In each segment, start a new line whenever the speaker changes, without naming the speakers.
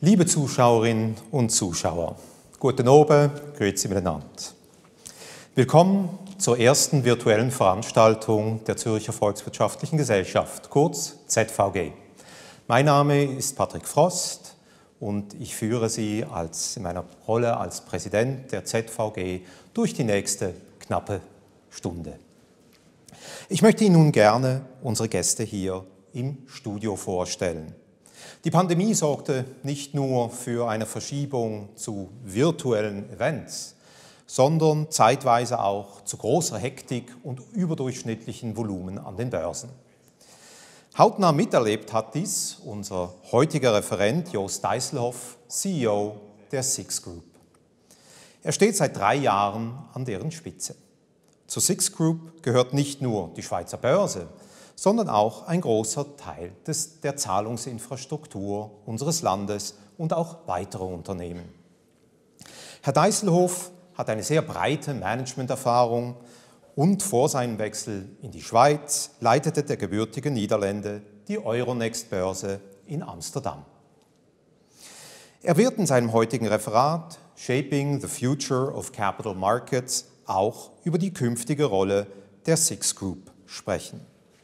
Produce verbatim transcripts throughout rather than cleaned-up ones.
Liebe Zuschauerinnen und Zuschauer, guten Abend, grüezi miteinander. Willkommen zur ersten virtuellen Veranstaltung der Zürcher Volkswirtschaftlichen Gesellschaft, kurz Z V G. Mein Name ist Patrick Frost und ich führe Sie als, in meiner Rolle als Präsident der Z V G durch die nächste knappe Stunde. Ich möchte Ihnen nun gerne unsere Gäste hier im Studio vorstellen. Die Pandemie sorgte nicht nur für eine Verschiebung zu virtuellen Events, sondern zeitweise auch zu großer Hektik und überdurchschnittlichen Volumen an den Börsen. Hautnah miterlebt hat dies unser heutiger Referent Joost Dijsselhoff, C E O der SIX Group. Er steht seit drei Jahren an deren Spitze. Zur SIX Group gehört nicht nur die Schweizer Börse, sondern auch ein großer Teil des, der Zahlungsinfrastruktur unseres Landes und auch weitere Unternehmen. Herr Dijsselhoff hat eine sehr breite Managementerfahrung und vor seinem Wechsel in die Schweiz leitete der gebürtige Niederländer die Euronext-Börse in Amsterdam. Er wird in seinem heutigen Referat Shaping the Future of Capital Markets auch über die künftige Rolle der SIX Group sprechen.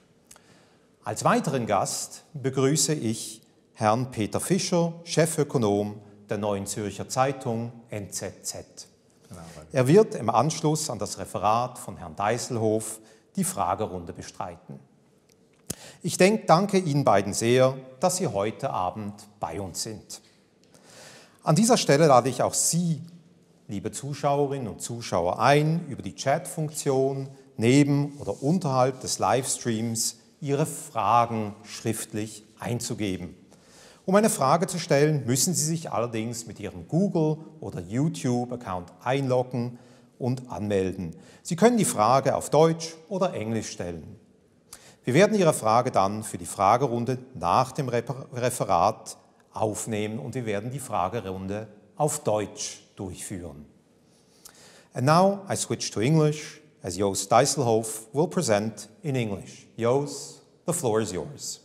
Als weiteren Gast begrüße ich Herrn Peter Fischer, Chefökonom der Neuen Zürcher Zeitung N Z Z. Er wird im Anschluss an das Referat von Herrn Dijsselhoff die Fragerunde bestreiten. Ich denke, danke Ihnen beiden sehr, dass Sie heute Abend bei uns sind. An dieser Stelle lade ich auch Sie, liebe Zuschauerinnen und Zuschauer, ein, über die Chatfunktion neben oder unterhalb des Livestreams Ihre Fragen schriftlich einzugeben. Um eine Frage zu stellen, müssen Sie sich allerdings mit Ihrem Google- oder YouTube-Account einloggen und anmelden. Sie können die Frage auf Deutsch oder Englisch stellen. Wir werden Ihre Frage dann für die Fragerunde nach dem Referat aufnehmen und wir werden die Fragerunde auf Deutsch durchführen. And now I switch to English as Joost Dijsselhoff will present in English. Joost, the floor is yours.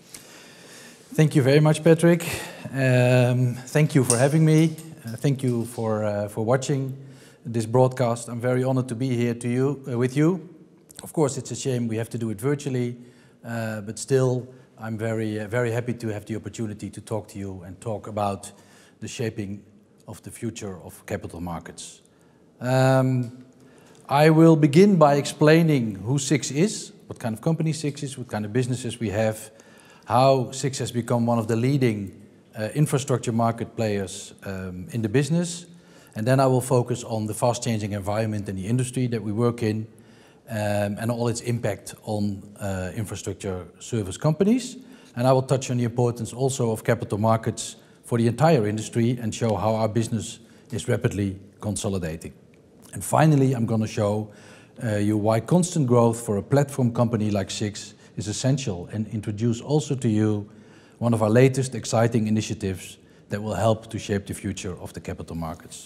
Thank you very much, Patrick. Um, thank you for having me. Uh, thank you for uh, for watching this broadcast. I'm very honored to be here to you uh, with you. Of course, it's a shame we have to do it virtually, uh, but still, I'm very uh, very happy to have the opportunity to talk to you and talk about the shaping of the future of capital markets. Um, I will begin by explaining who SIX is, what kind of company SIX is, what kind of businesses we have, how SIX has become one of the leading uh, infrastructure market players um, in the business. And then I will focus on the fast-changing environment in the industry that we work in um, and all its impact on uh, infrastructure service companies. And I will touch on the importance also of capital markets for the entire industry and show how our business is rapidly consolidating. And finally, I'm going to show uh, you why constant growth for a platform company like SIX is essential and introduce also to you one of our latest exciting initiatives that will help to shape the future of the capital markets.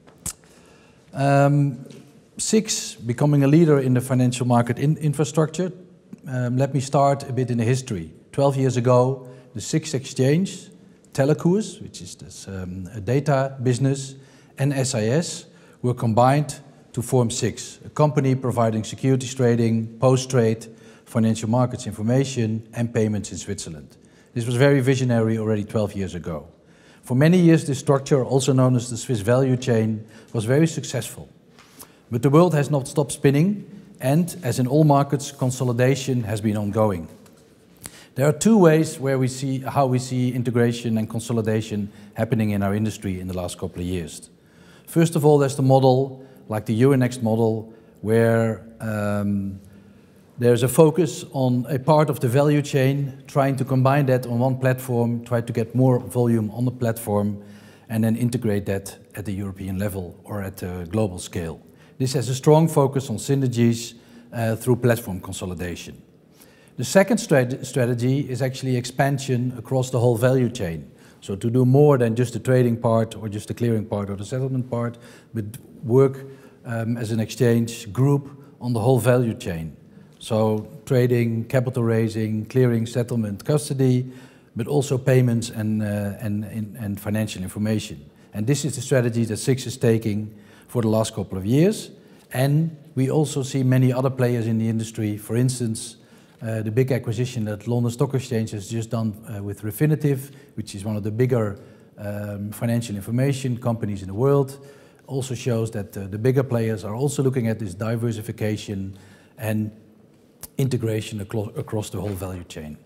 Um, SIX, becoming a leader in the financial market in infrastructure. Um, let me start a bit in the history. Twelve years ago, the SIX Exchange, Telecours, which is this, um, a data business, and S I S were combined to form SIX, a company providing securities trading, post-trade, financial markets information and payments in Switzerland. This was very visionary already twelve years ago. For many years, this structure, also known as the Swiss value chain, was very successful. But the world has not stopped spinning, and as in all markets, consolidation has been ongoing. There are two ways where we see how we see integration and consolidation happening in our industry in the last couple of years. First of all, there's the model, like the Euronext model, where um, there's a focus on a part of the value chain, trying to combine that on one platform, try to get more volume on the platform, and then integrate that at the European level or at a global scale. This has a strong focus on synergies uh, through platform consolidation. The second strat strategy is actually expansion across the whole value chain. So to do more than just the trading part or just the clearing part or the settlement part, but work um, as an exchange group on the whole value chain. So trading, capital raising, clearing, settlement, custody, but also payments and, uh, and, and, and financial information. And this is the strategy that SIX is taking for the last couple of years. And we also see many other players in the industry. For instance, uh, the big acquisition that London Stock Exchange has just done uh, with Refinitiv, which is one of the bigger um, financial information companies in the world, also shows that uh, the bigger players are also looking at this diversification and integration aclo across the whole value chain.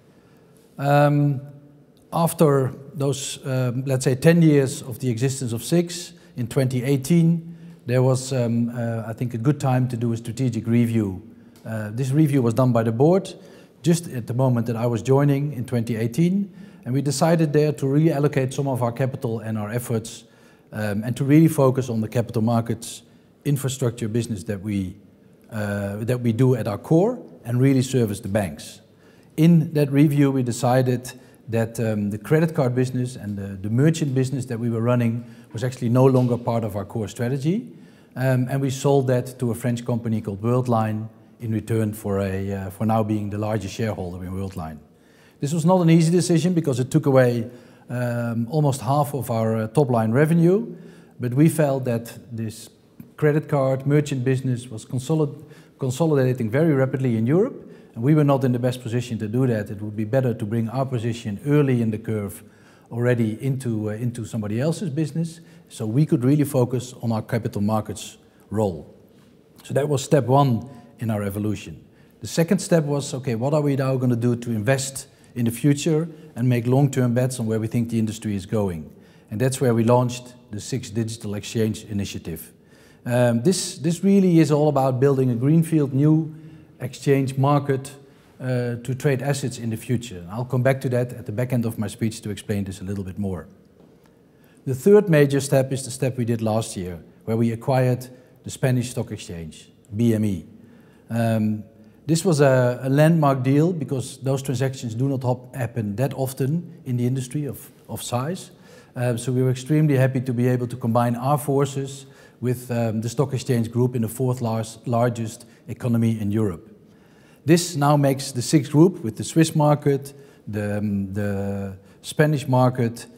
Um, after those, um, let's say, ten years of the existence of SIX, in twenty eighteen, there was, um, uh, I think, a good time to do a strategic review. Uh, this review was done by the board just at the moment that I was joining in twenty eighteen, and we decided there to reallocate some of our capital and our efforts um, and to really focus on the capital markets infrastructure business that we, uh, that we do at our core and really service the banks. In that review, we decided that um, the credit card business and the, the merchant business that we were running was actually no longer part of our core strategy. Um, and we sold that to a French company called Worldline in return for, a, uh, for now being the largest shareholder in Worldline. This was not an easy decision because it took away um, almost half of our uh, top line revenue, but we felt that this credit card merchant business was consolid consolidating very rapidly in Europe. We were not in the best position to do that. It would be better to bring our position early in the curve already into, uh, into somebody else's business, so we could really focus on our capital markets role. So that was step one in our evolution. The second step was, okay, what are we now going to do to invest in the future and make long-term bets on where we think the industry is going? And that's where we launched the SIX Digital Exchange Initiative. Um, this, this really is all about building a greenfield new exchange market uh, to trade assets in the future. I'll come back to that at the back end of my speech to explain this a little bit more. The third major step is the step we did last year, where we acquired the Spanish Stock Exchange, B M E. Um, this was a, a landmark deal because those transactions do not happen that often in the industry of, of size. Uh, so we were extremely happy to be able to combine our forces with um, the stock exchange group in the fourth large, largest economy in Europe. This now makes the SIX group with the Swiss market, the, um, the Spanish market,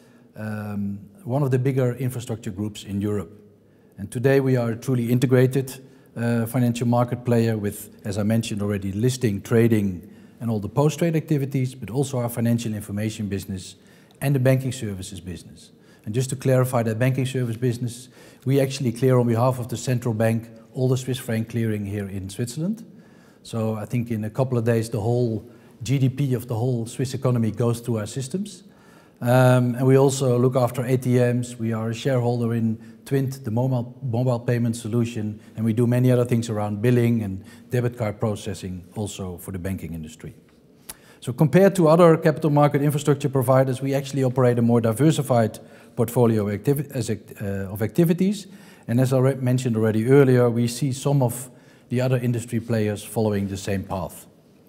um, one of the bigger infrastructure groups in Europe. And today we are a truly integrated uh, financial market player with, as I mentioned already, listing, trading and all the post-trade activities, but also our financial information business and the banking services business. And just to clarify that banking service business, we actually clear on behalf of the central bank all the Swiss franc clearing here in Switzerland. So I think in a couple of days the whole G D P of the whole Swiss economy goes through our systems. Um, and we also look after A T Ms, we are a shareholder in Twint, the mobile, mobile payment solution, and we do many other things around billing and debit card processing also for the banking industry. So compared to other capital market infrastructure providers, we actually operate a more diversified portfolio of, activi as, uh, of activities. And as I mentioned already earlier, we see some of the other industry players following the same path.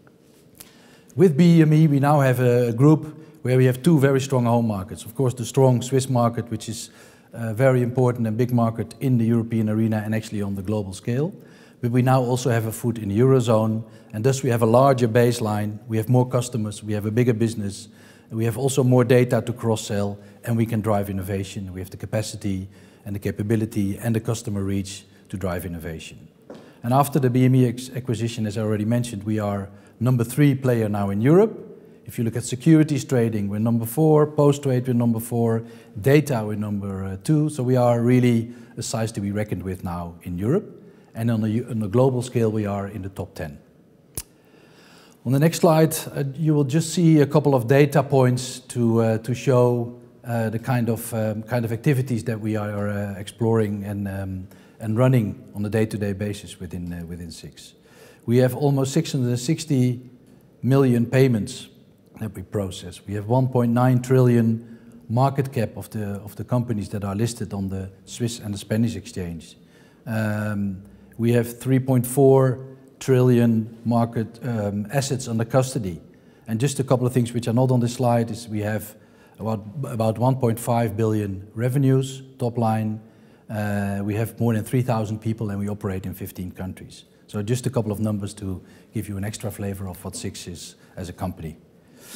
With B M E, we now have a group where we have two very strong home markets. Of course, the strong Swiss market, which is a very important and big market in the European arena and actually on the global scale. But we now also have a foot in the Eurozone, and thus we have a larger baseline, we have more customers, we have a bigger business, and we have also more data to cross-sell, and we can drive innovation. We have the capacity and the capability and the customer reach to drive innovation. And after the B M E acquisition, as I already mentioned, we are number three player now in Europe. If you look at securities trading, we're number four, post-trade we're number four, data we're number uh, two, so we are really a size to be reckoned with now in Europe. And on a, on a global scale, we are in the top ten. On the next slide, uh, you will just see a couple of data points to, uh, to show uh, the kind of, um, kind of activities that we are uh, exploring and, um, and running on a day-to-day basis within, uh, within SIX. We have almost six hundred sixty million payments that we process. We have one point nine trillion market cap of the, of the companies that are listed on the Swiss and the Spanish exchange. Um, We have three point four trillion market um, assets under custody. And just a couple of things which are not on this slide is we have about, about one point five billion revenues, top line. Uh, we have more than three thousand people and we operate in fifteen countries. So just a couple of numbers to give you an extra flavor of what SIX is as a company.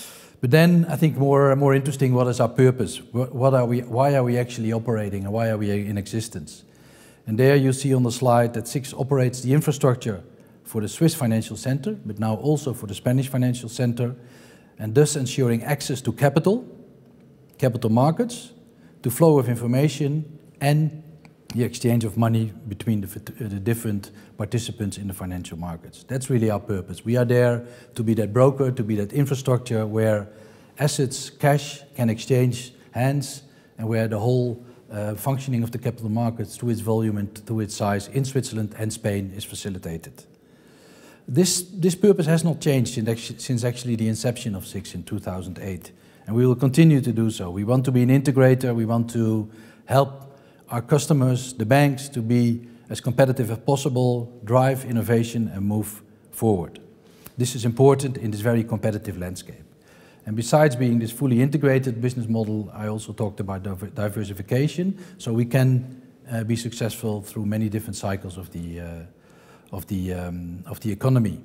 But then I think more more interesting, what is our purpose? What, what are we? Why are we actually operating, and why are we in existence? And there you see on the slide that SIX operates the infrastructure for the Swiss financial center, but now also for the Spanish financial center, and thus ensuring access to capital, capital markets, to flow of information, and the exchange of money between the, the different participants in the financial markets. That's really our purpose. We are there to be that broker, to be that infrastructure where assets, cash can exchange hands, and where the whole uh, functioning of the capital markets through its volume and through its size in Switzerland and Spain is facilitated. This, this purpose has not changed since actually the inception of SIX in two thousand eight, and we will continue to do so. We want to be an integrator, we want to help our customers, the banks, to be as competitive as possible, drive innovation and move forward. This is important in this very competitive landscape. And besides being this fully integrated business model, I also talked about diversification, so we can uh, be successful through many different cycles of the, uh, of the, um, of the economy.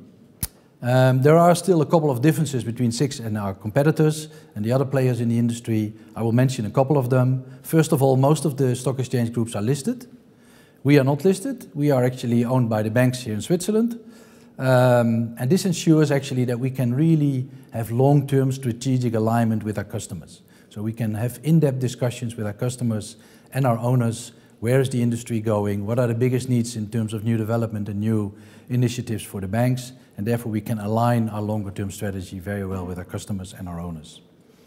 Um, there are still a couple of differences between SIX and our competitors and the other players in the industry. I will mention a couple of them. First of all, most of the stock exchange groups are listed. We are not listed. We are actually owned by the banks here in Switzerland. Um, and this ensures actually that we can really have long-term strategic alignment with our customers. So we can have in-depth discussions with our customers and our owners. Where is the industry going? What are the biggest needs in terms of new development and new initiatives for the banks? And therefore we can align our longer-term strategy very well with our customers and our owners.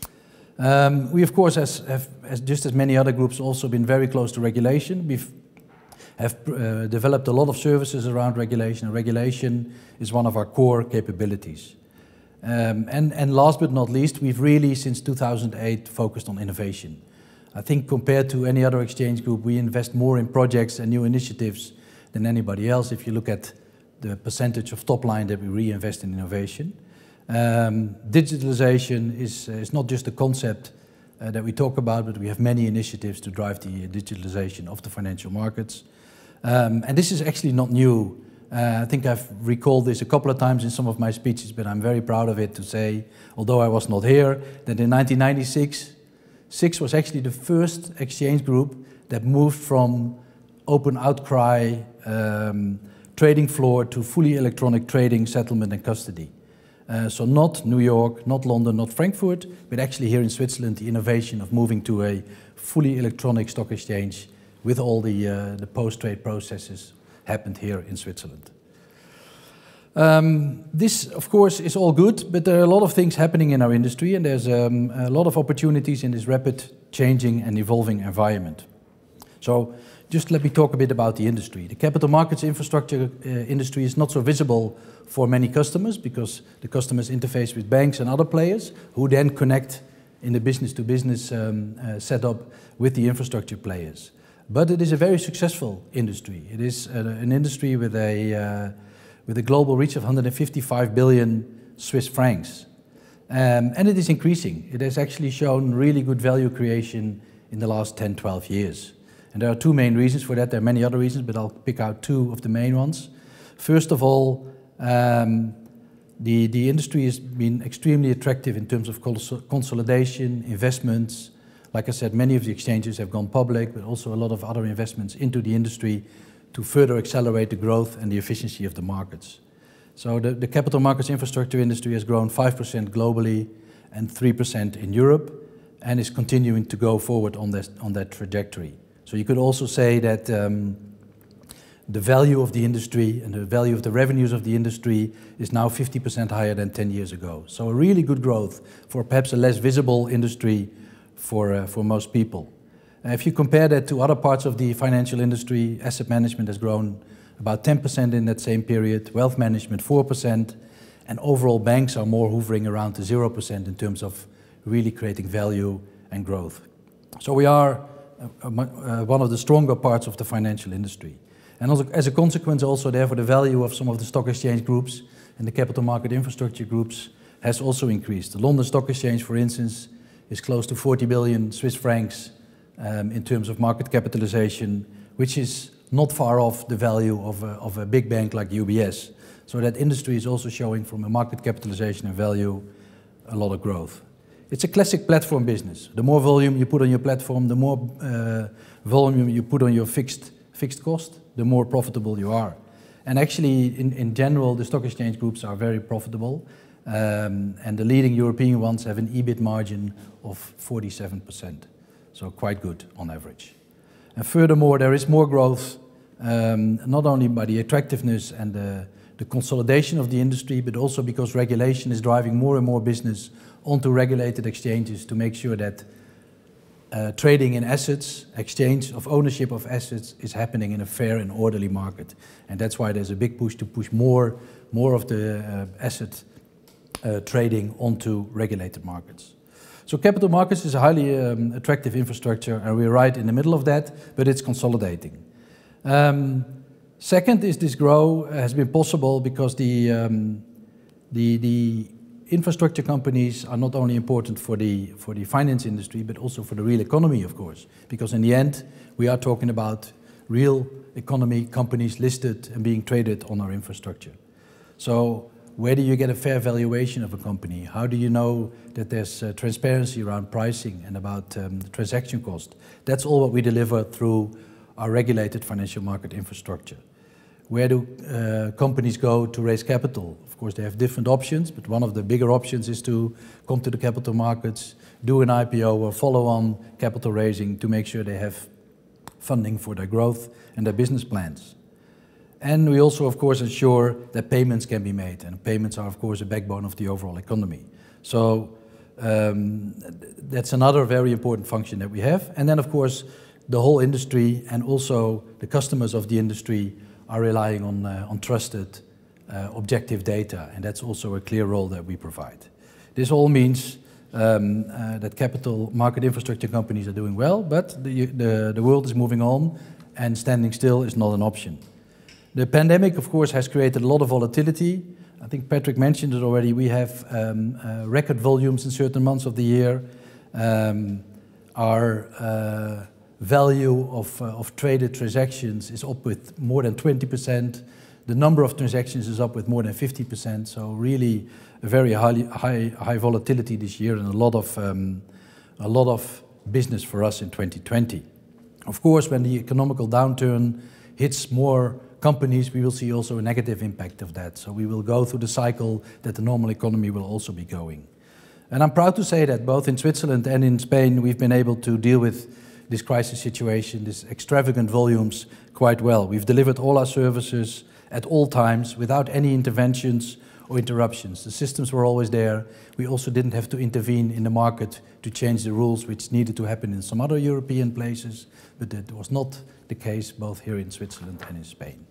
Um, we of course, as, have, as just as many other groups, also been very close to regulation. We've have uh, developed a lot of services around regulation, and regulation is one of our core capabilities. Um, and, and last but not least, we've really, since two thousand eight, focused on innovation. I think compared to any other exchange group, we invest more in projects and new initiatives than anybody else, if you look at the percentage of top line that we reinvest in innovation. Um, digitalization is, uh, is not just a concept uh, that we talk about, but we have many initiatives to drive the digitalization of the financial markets. Um, and this is actually not new. Uh, I think I've recalled this a couple of times in some of my speeches, but I'm very proud of it to say, although I was not here, that in nineteen ninety-six, SIX was actually the first exchange group that moved from open outcry um, trading floor to fully electronic trading, settlement and custody. Uh, so not New York, not London, not Frankfurt, but actually here in Switzerland, the innovation of moving to a fully electronic stock exchange with all the, uh, the post-trade processes happened here in Switzerland. Um, this, of course, is all good, but there are a lot of things happening in our industry, and there's um, a lot of opportunities in this rapid changing and evolving environment. So just let me talk a bit about the industry. The capital markets infrastructure uh, industry is not so visible for many customers because the customers interface with banks and other players who then connect in the business-to-business um, uh, setup with the infrastructure players. But it is a very successful industry. It is uh, an industry with a, uh, with a global reach of one hundred fifty-five billion Swiss francs. Um, and it is increasing. It has actually shown really good value creation in the last ten, twelve years. And there are two main reasons for that. There are many other reasons, but I'll pick out two of the main ones. First of all, um, the, the industry has been extremely attractive in terms of cons consolidation, investments. Like I said, many of the exchanges have gone public, but also a lot of other investments into the industry to further accelerate the growth and the efficiency of the markets. So the, the capital markets infrastructure industry has grown five percent globally and three percent in Europe, and is continuing to go forward on, this, on that trajectory. So you could also say that um, the value of the industry and the value of the revenues of the industry is now fifty percent higher than ten years ago. So a really good growth for perhaps a less visible industry for, uh, for most people. Uh, if you compare that to other parts of the financial industry, asset management has grown about ten percent in that same period, wealth management four percent, and overall banks are more hovering around to zero percent in terms of really creating value and growth. So we are uh, uh, one of the stronger parts of the financial industry. And also, as a consequence also, therefore, the value of some of the stock exchange groups and the capital market infrastructure groups has also increased. The London Stock Exchange, for instance, is close to forty billion Swiss francs um, in terms of market capitalization, which is not far off the value of a, of a big bank like U B S. So that industry is also showing, from a market capitalization and value, a lot of growth. it's a classic platform business. The more volume you put on your platform, the more uh, volume you put on your fixed, fixed cost, the more profitable you are. And actually, in, in general, the stock exchange groups are very profitable. Um, and the leading European ones have an E B I T margin of forty-seven percent. So quite good on average. And furthermore, there is more growth, um, not only by the attractiveness and the, the consolidation of the industry, but also because regulation is driving more and more business onto regulated exchanges to make sure that uh, trading in assets, exchange of ownership of assets is happening in a fair and orderly market. And that's why there's a big push to push more, more of the uh, asset uh, trading onto regulated markets. So capital markets is a highly um, attractive infrastructure, and we're right in the middle of that, but it's consolidating. Um, second is this grow has been possible because the, um, the, the infrastructure companies are not only important for the, for the finance industry, but also for the real economy, of course. Because in the end, we are talking about real economy companies listed and being traded on our infrastructure. So where do you get a fair valuation of a company? How do you know that there's uh, transparency around pricing and about um, the transaction cost? That's all what we deliver through our regulated financial market infrastructure. Where do uh, companies go to raise capital? Of course, they have different options, but one of the bigger options is to come to the capital markets, do an I P O or follow-on capital raising to make sure they have funding for their growth and their business plans. And we also, of course, ensure that payments can be made, and payments are, of course, a backbone of the overall economy. So um, that's another very important function that we have. And then, of course, the whole industry and also the customers of the industry are relying on, uh, on trusted, uh, objective data, and that's also a clear role that we provide. This all means um, uh, that capital market infrastructure companies are doing well, but the, the, the world is moving on, and standing still is not an option. The pandemic, of course, has created a lot of volatility. I think Patrick mentioned it already. We have um, uh, record volumes in certain months of the year. Um, our uh, value of, uh, of traded transactions is up with more than twenty percent. The number of transactions is up with more than fifty percent. So really a very highly, high, high volatility this year, and a lot of, um, a lot of business for us in twenty twenty. Of course, when the economical downturn hits more companies, we will see also a negative impact of that. So we will go through the cycle that the normal economy will also be going. And I'm proud to say that both in Switzerland and in Spain, we've been able to deal with this crisis situation, this extravagant volumes, quite well. We've delivered all our services at all times without any interventions or interruptions. The systems were always there. We also didn't have to intervene in the market to change the rules, which needed to happen in some other European places, but that was not the case both here in Switzerland and in Spain.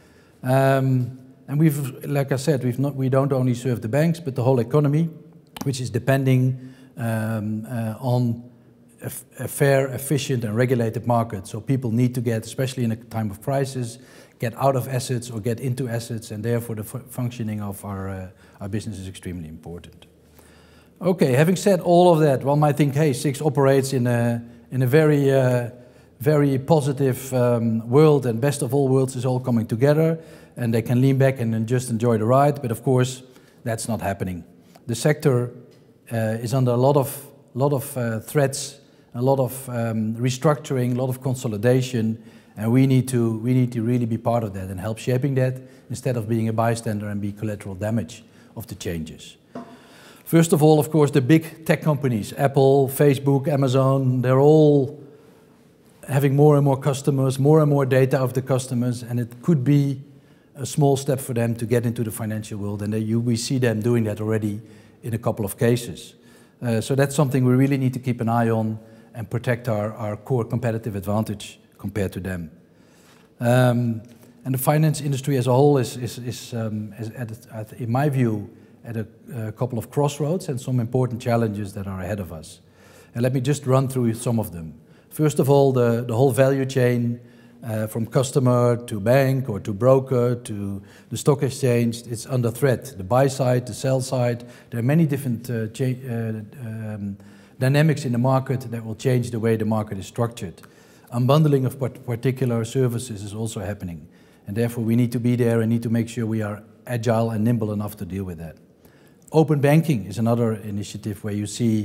Um, and we've, like I said, we've not, we don't only serve the banks, but the whole economy, which is depending um, uh, on a, a fair, efficient and regulated market. So people need to get, especially in a time of crisis, get out of assets or get into assets, and therefore the fu functioning of our, uh, our business is extremely important. Okay, having said all of that, one might think, hey, SIX operates in a, in a very uh, very positive um, world, and best of all worlds is all coming together, and they can lean back and then just enjoy the ride. But of course, that's not happening. The sector uh, is under a lot of, lot of uh, threats, a lot of um, restructuring, a lot of consolidation, and we need to we need to really be part of that and help shaping that instead of being a bystander and be collateral damage of the changes. First of all, of course, the big tech companies, Apple, Facebook, Amazon, they're all having more and more customers, more and more data of the customers, and it could be a small step for them to get into the financial world, and they, you, we see them doing that already in a couple of cases. Uh, so that's something we really need to keep an eye on and protect our, our core competitive advantage compared to them. Um, and the finance industry as a whole is, is, is, um, is at, at, in my view, at a, a couple of crossroads and some important challenges that are ahead of us. And let me just run through some of them. First of all, the, the whole value chain, uh, from customer to bank or to broker to the stock exchange, it's under threat. The buy side, the sell side, there are many different uh, uh, um, dynamics in the market that will change the way the market is structured. Unbundling of particular services is also happening, and therefore we need to be there and need to make sure we are agile and nimble enough to deal with that. Open banking is another initiative where you see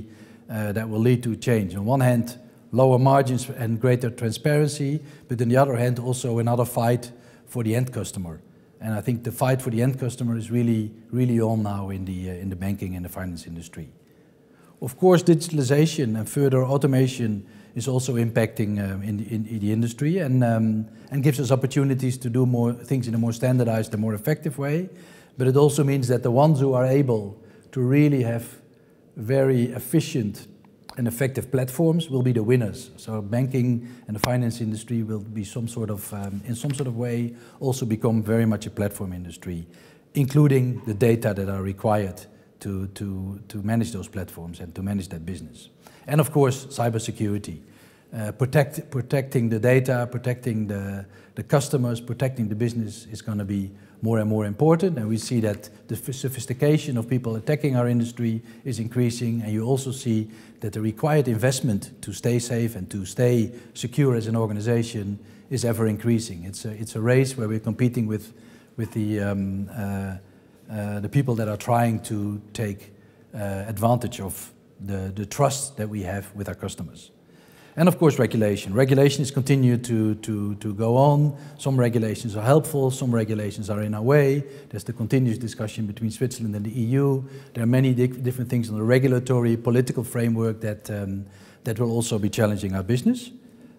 uh, that will lead to change. On one hand, lower margins and greater transparency, but on the other hand, also another fight for the end customer. And I think the fight for the end customer is really, really on now in the, uh, in the banking and the finance industry. Of course, digitalization and further automation is also impacting um, in, the, in the industry and, um, and gives us opportunities to do more things in a more standardized and more effective way. But it also means that the ones who are able to really have very efficient and effective platforms will be the winners. So banking and the finance industry will be some sort of, um, in some sort of way, also become very much a platform industry, including the data that are required to, to, to manage those platforms and to manage that business. And of course, cybersecurity. Uh, protect, protecting the data, protecting the, the customers, protecting the business is going to be more and more important, and we see that the sophistication of people attacking our industry is increasing, and you also see that the required investment to stay safe and to stay secure as an organization is ever increasing. It's a, it's a race where we're competing with, with the, um, uh, uh, the people that are trying to take uh, advantage of the, the trust that we have with our customers. And of course, regulation. Regulations continue to, to, to go on. Some regulations are helpful, some regulations are in our way. There's the continuous discussion between Switzerland and the E U. There are many di different things on the regulatory, political framework that, um, that will also be challenging our business.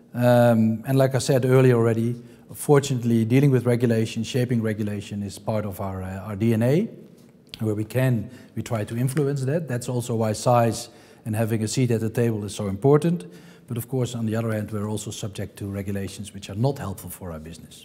Um, and like I said earlier already, fortunately, dealing with regulation, shaping regulation is part of our, uh, our D N A. Where we can, we try to influence that. That's also why size and having a seat at the table is so important. But of course, on the other hand, we're also subject to regulations which are not helpful for our business.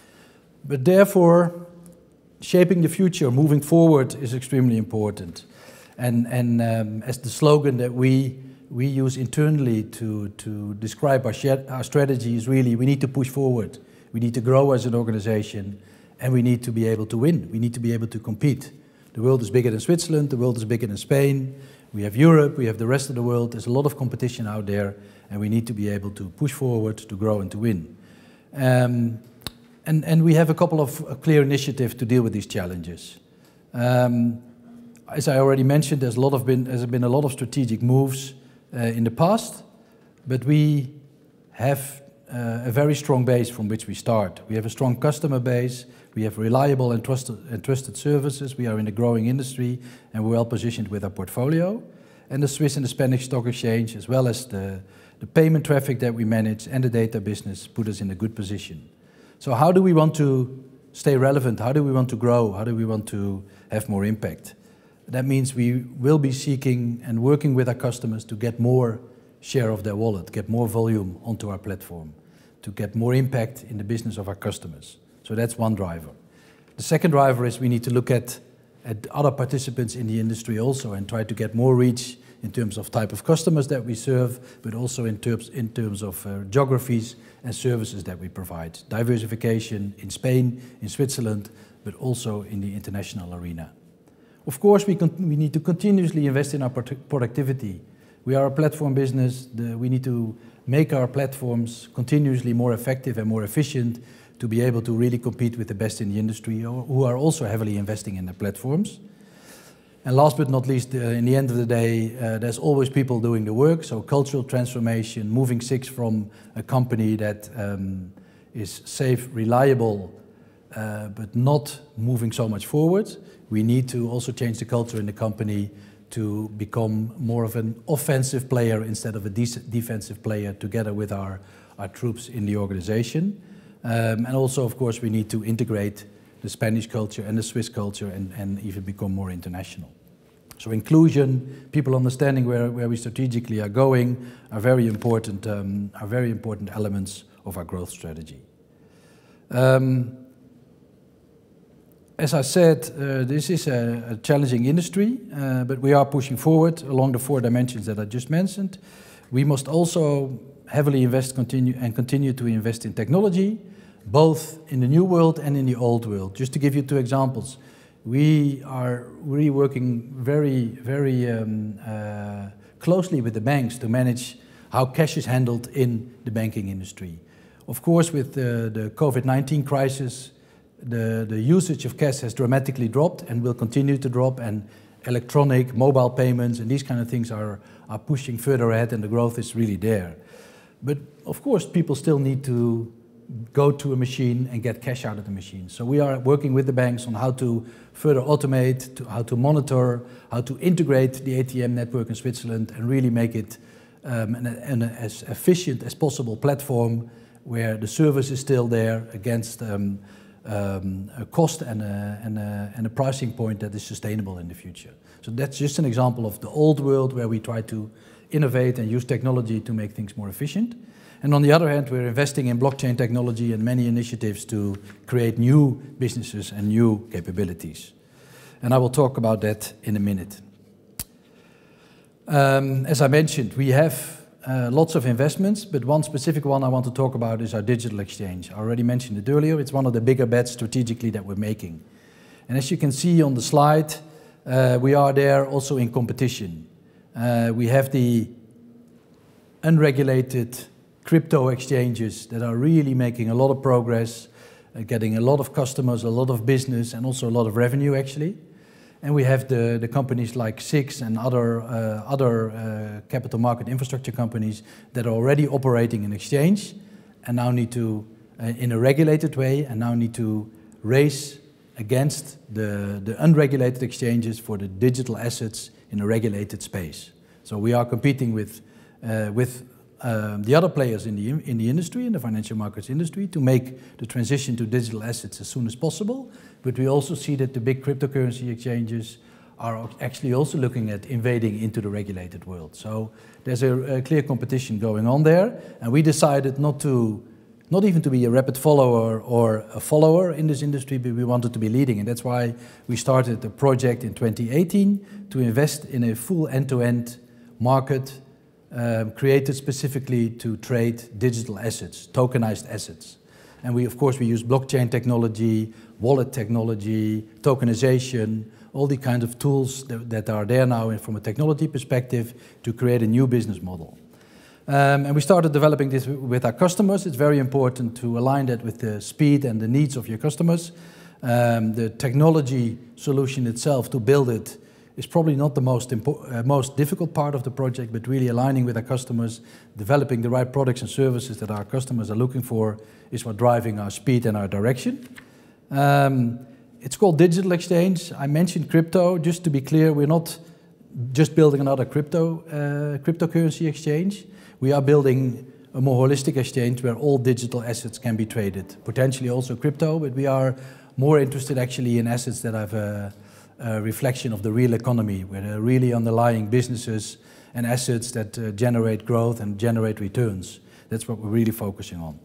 But therefore, shaping the future, moving forward, is extremely important. And, and um, as the slogan that we, we use internally to, to describe our, our strategy is really, we need to push forward. We need to grow as an organization, and we need to be able to win. We need to be able to compete. The world is bigger than Switzerland, the world is bigger than Spain. We have Europe, we have the rest of the world. There's a lot of competition out there, and we need to be able to push forward, to grow and to win. Um, and, and we have a couple of uh, clear initiatives to deal with these challenges. Um, as I already mentioned, there's, a lot of been, there's been a lot of strategic moves uh, in the past, but we have uh, a very strong base from which we start. We have a strong customer base. We have reliable and trusted, and trusted services. We are in a growing industry, and we're well positioned with our portfolio. And the Swiss and the Spanish Stock Exchange, as well as the, the payment traffic that we manage and the data business, put us in a good position. So how do we want to stay relevant? How do we want to grow? How do we want to have more impact? That means we will be seeking and working with our customers to get more share of their wallet, get more volume onto our platform, to get more impact in the business of our customers. So that's one driver. The second driver is we need to look at, at other participants in the industry also and try to get more reach in terms of type of customers that we serve, but also in terms, in terms of uh, geographies and services that we provide. Diversification in Spain, in Switzerland, but also in the international arena. Of course, we, we need to continuously invest in our productivity. We are a platform business. The, we need to make our platforms continuously more effective and more efficient to be able to really compete with the best in the industry who are also heavily investing in the platforms. And last but not least, uh, in the end of the day, uh, there's always people doing the work. So cultural transformation, moving SIX from a company that um, is safe, reliable, uh, but not moving so much forward. We need to also change the culture in the company to become more of an offensive player instead of a de defensive player together with our, our troops in the organization. Um, and also, of course, we need to integrate the Spanish culture and the Swiss culture and, and even become more international. So inclusion, people understanding where, where we strategically are going are very important, um, are very important elements of our growth strategy. Um, as I said, uh, this is a, a challenging industry, uh, but we are pushing forward along the four dimensions that I just mentioned. We must also heavily invest continue, and continue to invest in technology, both in the new world and in the old world. Just to give you two examples, we are really working very, very um, uh, closely with the banks to manage how cash is handled in the banking industry. Of course, with the, the COVID nineteen crisis, the, the usage of cash has dramatically dropped and will continue to drop, and electronic, mobile payments, and these kind of things are, are pushing further ahead, and the growth is really there. But of course, people still need to go to a machine and get cash out of the machine. So we are working with the banks on how to further automate, to how to monitor, how to integrate the A T M network in Switzerland and really make it um, an, an as efficient as possible platform where the service is still there against um, um, a cost and a, and, a, and a pricing point that is sustainable in the future. So that's just an example of the old world where we try to innovate and use technology to make things more efficient. And on the other hand, we're investing in blockchain technology and many initiatives to create new businesses and new capabilities. And I will talk about that in a minute. Um, as I mentioned, we have uh, lots of investments, but one specific one I want to talk about is our digital exchange. I already mentioned it earlier. It's one of the bigger bets strategically that we're making. And as you can see on the slide, uh, we are there also in competition. Uh, we have the unregulated crypto exchanges that are really making a lot of progress, uh, getting a lot of customers, a lot of business, and also a lot of revenue actually. And we have the, the companies like SIX and other, uh, other uh, capital market infrastructure companies that are already operating an exchange and now need to, uh, in a regulated way, and now need to race against the, the unregulated exchanges for the digital assets in a regulated space. So we are competing with, uh, with Um, the other players in the, in the industry, in the financial markets industry, to make the transition to digital assets as soon as possible. But we also see that the big cryptocurrency exchanges are actually also looking at invading into the regulated world. So there's a, a clear competition going on there. And we decided not to, not even to be a rapid follower or a follower in this industry, but we wanted to be leading. And that's why we started a project in twenty eighteen to invest in a full end-to-end market Um, created specifically to trade digital assets, tokenized assets. And we, of course, we use blockchain technology, wallet technology, tokenization, all the kind of tools that, that are there now from a technology perspective to create a new business model. Um, and we started developing this with our customers. It's very important to align that with the speed and the needs of your customers. Um, the technology solution itself, to build it, is probably not the most, uh, most difficult part of the project, but really aligning with our customers, developing the right products and services that our customers are looking for is what driving our speed and our direction. Um, it's called Digital Exchange. I mentioned crypto. Just to be clear, we're not just building another crypto, uh, cryptocurrency exchange. We are building a more holistic exchange where all digital assets can be traded, potentially also crypto, but we are more interested actually in assets that have a Uh, reflection of the real economy, where there are really underlying businesses and assets that uh, generate growth and generate returns. That's what we're really focusing on.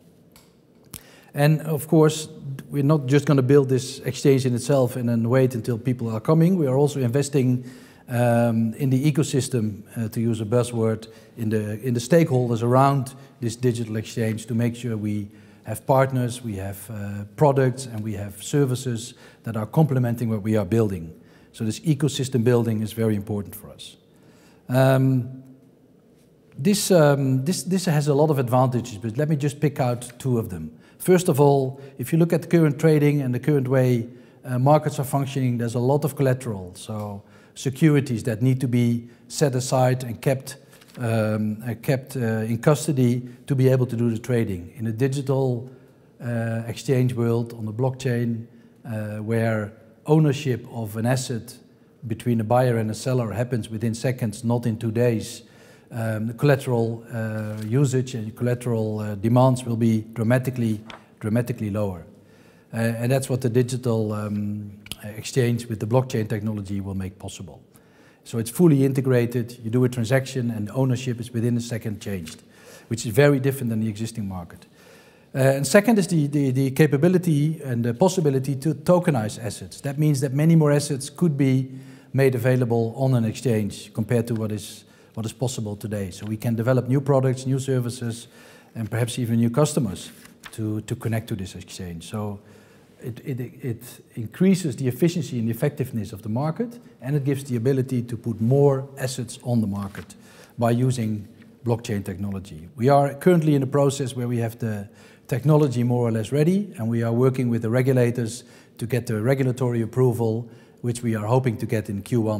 And of course, we're not just going to build this exchange in itself and then wait until people are coming. We are also investing um, in the ecosystem, uh, to use a buzzword, in the, in the stakeholders around this digital exchange to make sure we have partners, we have uh, products, and we have services that are complementing what we are building. So this ecosystem building is very important for us. Um, this, um, this, this has a lot of advantages, but let me just pick out two of them. First of all, if you look at the current trading and the current way uh, markets are functioning, there's a lot of collateral, so securities that need to be set aside and kept, um, uh, kept uh, in custody to be able to do the trading. In a digital uh, exchange world, on the blockchain, uh, where ownership of an asset between a buyer and a seller happens within seconds, not in two days. Um, the collateral uh, usage and collateral uh, demands will be dramatically, dramatically lower. Uh, and that's what the digital um, exchange with the blockchain technology will make possible. So it's fully integrated, you do a transaction and ownership is within a second changed, which is very different than the existing market. Uh, and second is the, the, the capability and the possibility to tokenize assets. That means that many more assets could be made available on an exchange compared to what is, what is possible today. So we can develop new products, new services, and perhaps even new customers to, to connect to this exchange. So it, it, it increases the efficiency and the effectiveness of the market, and it gives the ability to put more assets on the market by using blockchain technology. We are currently in the process where we have the technology more or less ready, and we are working with the regulators to get the regulatory approval, which we are hoping to get in Q one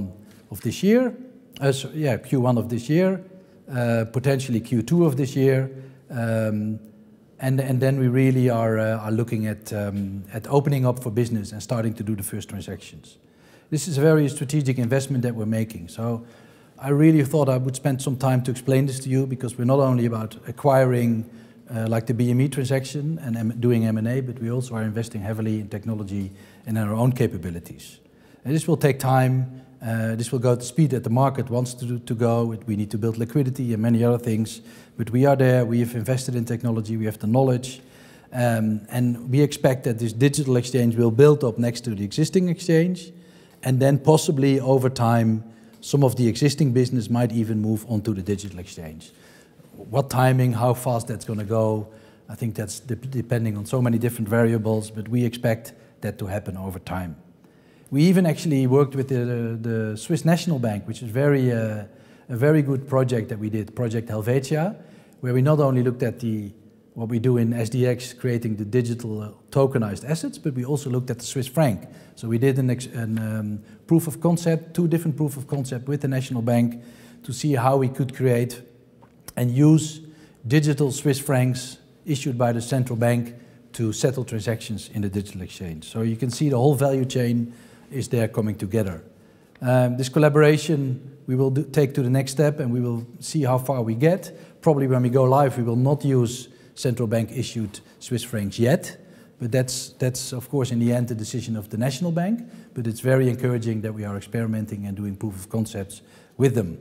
of this year. Uh, so, yeah, Q one of this year, uh, potentially Q two of this year. Um, and, and then we really are, uh, are looking at, um, at opening up for business and starting to do the first transactions. This is a very strategic investment that we're making. So I really thought I would spend some time to explain this to you, because we're not only about acquiring uh, like the B M E transaction and M doing M and A, but we also are investing heavily in technology and in our own capabilities. And this will take time. Uh, this will go at the speed that the market wants to, to go. We need to build liquidity and many other things. But we are there. We have invested in technology. We have the knowledge. Um, and we expect that this digital exchange will build up next to the existing exchange. And then possibly over time, some of the existing business might even move onto the digital exchange. What timing, how fast that's going to go, I think that's de depending on so many different variables, but we expect that to happen over time. We even actually worked with the, the Swiss National Bank, which is very, uh, a very good project that we did, Project Helvetia, where we not only looked at the, what we do in S D X, creating the digital uh, tokenized assets, but we also looked at the Swiss franc. So we did an, ex an um, proof of concept, two different proof of concept with the National Bank to see how we could create and use digital Swiss francs issued by the central bank to settle transactions in the digital exchange. So you can see the whole value chain is there coming together. Um, this collaboration we will do, take to the next step, and we will see how far we get. Probably when we go live, we will not use central bank issued Swiss francs yet, but that's, that's of course in the end the decision of the National Bank, but it's very encouraging that we are experimenting and doing proof of concepts with them.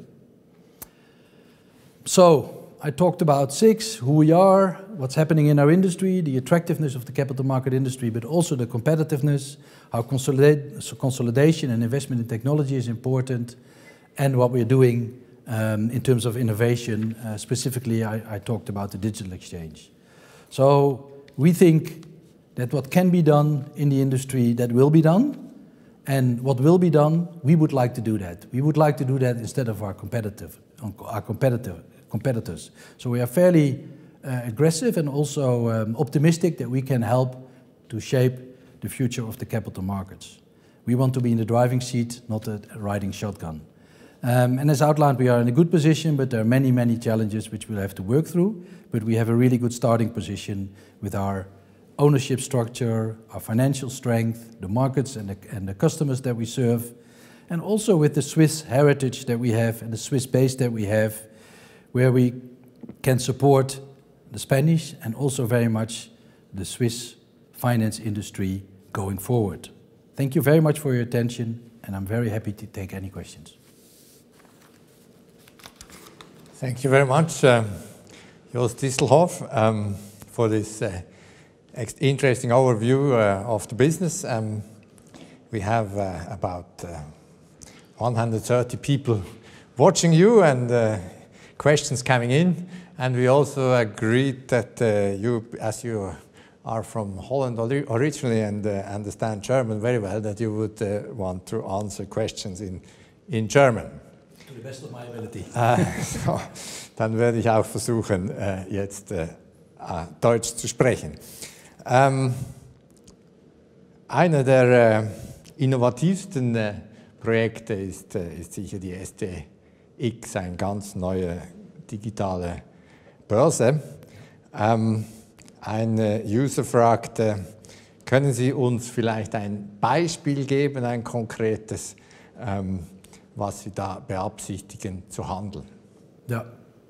So, I talked about SIX, who we are, what's happening in our industry, the attractiveness of the capital market industry, but also the competitiveness, how consolidate, so consolidation and investment in technology is important, and what we're doing um, in terms of innovation. Uh, specifically, I, I talked about the digital exchange. So we think that what can be done in the industry, that will be done, and what will be done, we would like to do that. We would like to do that instead of our competitive, our competitive. competitors. So we are fairly uh, aggressive and also um, optimistic that we can help to shape the future of the capital markets. We want to be in the driving seat, not a riding shotgun. Um, and as outlined, we are in a good position, but there are many, many challenges which we'll have to work through. But we have a really good starting position with our ownership structure, our financial strength, the markets and the, and the customers that we serve, and also with the Swiss heritage that we have and the Swiss base that we have, where we can support the Spanish and also very much the Swiss finance industry going forward. Thank you very much for your attention, and I'm very happy to take any questions.
Thank you very much, um, Joost Distelhoff, um, for this uh, interesting overview uh, of the business. Um, we have uh, about uh, one hundred thirty people watching you, and uh, questions coming in, and we also agreed that uh, you, as you are from Holland originally and uh, understand German very well, that you would uh, want to answer questions in, in German.
To the best of my ability.
Uh, so, dann werde ich auch versuchen, uh, jetzt uh, uh, Deutsch zu sprechen. Um, einer der uh, innovativsten uh, Projekte ist, uh, ist sicher die S D X, eine ganz neue digitale Börse. Ähm, ein User fragt, äh, können Sie uns vielleicht ein Beispiel geben, ein konkretes, ähm, was Sie da beabsichtigen zu handeln?
Ja,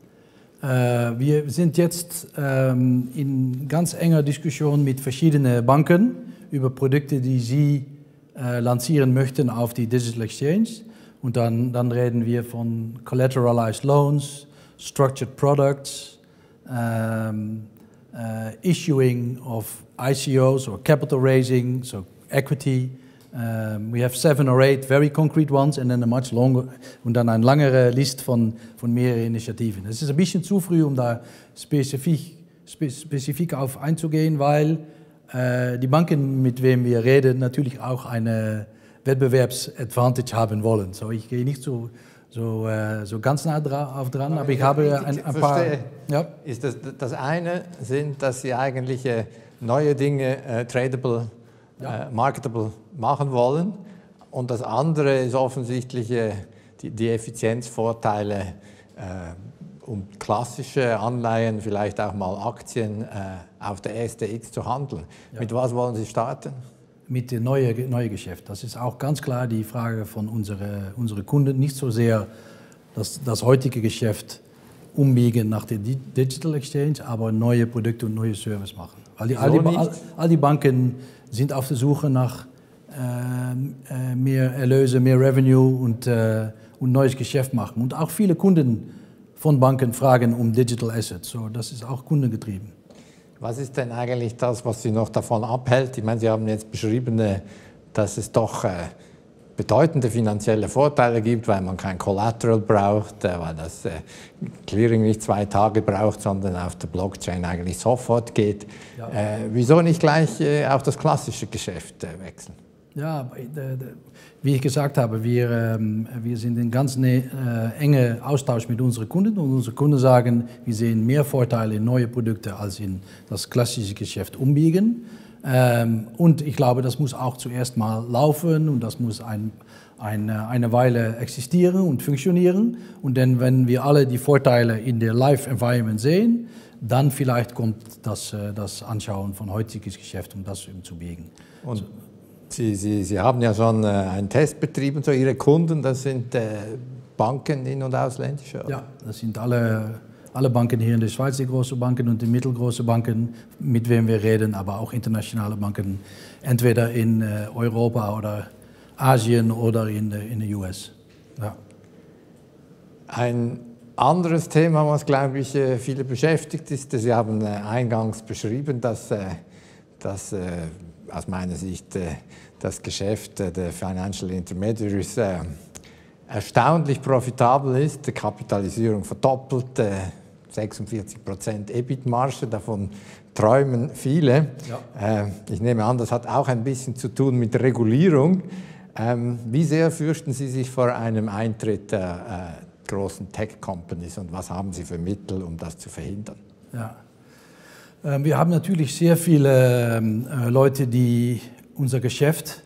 äh, wir sind jetzt ähm, in ganz enger Diskussion mit verschiedenen Banken über Produkte, die sie äh, lancieren möchten auf die Digital Exchange. Und dann, dann reden wir von Collateralized Loans, Structured Products, um, uh, issuing of I C Os or capital raising, so equity. Um, we have seven or eight very concrete ones and then a much longer, und dann eine langere Liste von, von mehreren Initiativen. Es ist ein bisschen zu früh, um da spezifisch, spezifisch auf einzugehen, weil äh, die Banken, mit wem wir reden, natürlich auch eine Wettbewerbsadvantage haben wollen. So, ich gehe nicht so, so, äh, so ganz nah dra auf dran, aber ich habe ein, ein paar... Ja.
Ist das, das eine sind, dass Sie eigentlich äh, neue Dinge äh, tradable, ja. äh, marketable machen wollen, und das andere ist offensichtlich, äh, die, die Effizienzvorteile äh, und klassische Anleihen, vielleicht auch mal Aktien äh, auf der S D X zu handeln. Ja. Mit was wollen Sie starten?
Mit dem neuen neue Geschäft. Das ist auch ganz klar die Frage von unseren unsere Kunden. Nicht so sehr das, das heutige Geschäft umbiegen nach der Digital Exchange, aber neue Produkte und neue Service machen. Weil die, all, die, all, all die Banken sind auf der Suche nach äh, mehr Erlöse, mehr Revenue und, äh, und neues Geschäft machen. Und auch viele Kunden von Banken fragen um Digital Assets. So, das ist auch kundengetrieben.
Was ist denn eigentlich das, was Sie noch davon abhält? Ich meine, Sie haben jetzt beschrieben, dass es doch äh, bedeutende finanzielle Vorteile gibt, weil man kein Collateral braucht, äh, weil das äh, Clearing nicht zwei Tage braucht, sondern auf der Blockchain eigentlich sofort geht. Ja. Äh, wieso nicht gleich äh, auf das klassische Geschäft äh, wechseln?
Ja, wie ich gesagt habe, wir, ähm, wir sind in ganz ne, äh, engen Austausch mit unseren Kunden und unsere Kunden sagen, wir sehen mehr Vorteile in neue Produkte als in das klassische Geschäft umbiegen. Ähm, und ich glaube, das muss auch zuerst mal laufen und das muss ein, ein, eine Weile existieren und funktionieren. Und dann, wenn wir alle die Vorteile in der Live-Environment sehen, dann vielleicht kommt das, das Anschauen von heutiges Geschäft, um das umzubiegen.
Und so. Sie, Sie, Sie haben ja schon einen Test betrieben, so Ihre Kunden, das sind äh, Banken in- und ausländische? Oder?
Ja, das sind alle... Alle Banken hier in der Schweiz, die großen Banken und die mittelgroßen Banken, mit wem wir reden, aber auch internationale Banken, entweder in äh, Europa oder Asien oder in, äh, in den U S. Ja.
Ein anderes Thema, was, glaube ich, viele beschäftigt, ist, Sie haben äh, eingangs beschrieben, dass, äh, dass äh, aus meiner Sicht äh, das Geschäft äh, der Financial Intermediaries äh, erstaunlich profitabel ist, die Kapitalisierung verdoppelt, äh, sechsundvierzig Prozent E B I T-Marge, davon träumen viele. Ja. Äh, ich nehme an, das hat auch ein bisschen zu tun mit Regulierung. Ähm, wie sehr fürchten Sie sich vor einem Eintritt der äh, großen Tech-Companies und was haben Sie für Mittel, um das zu verhindern?
Ja. Ähm, wir haben natürlich sehr viele äh, Leute, die unser Geschäft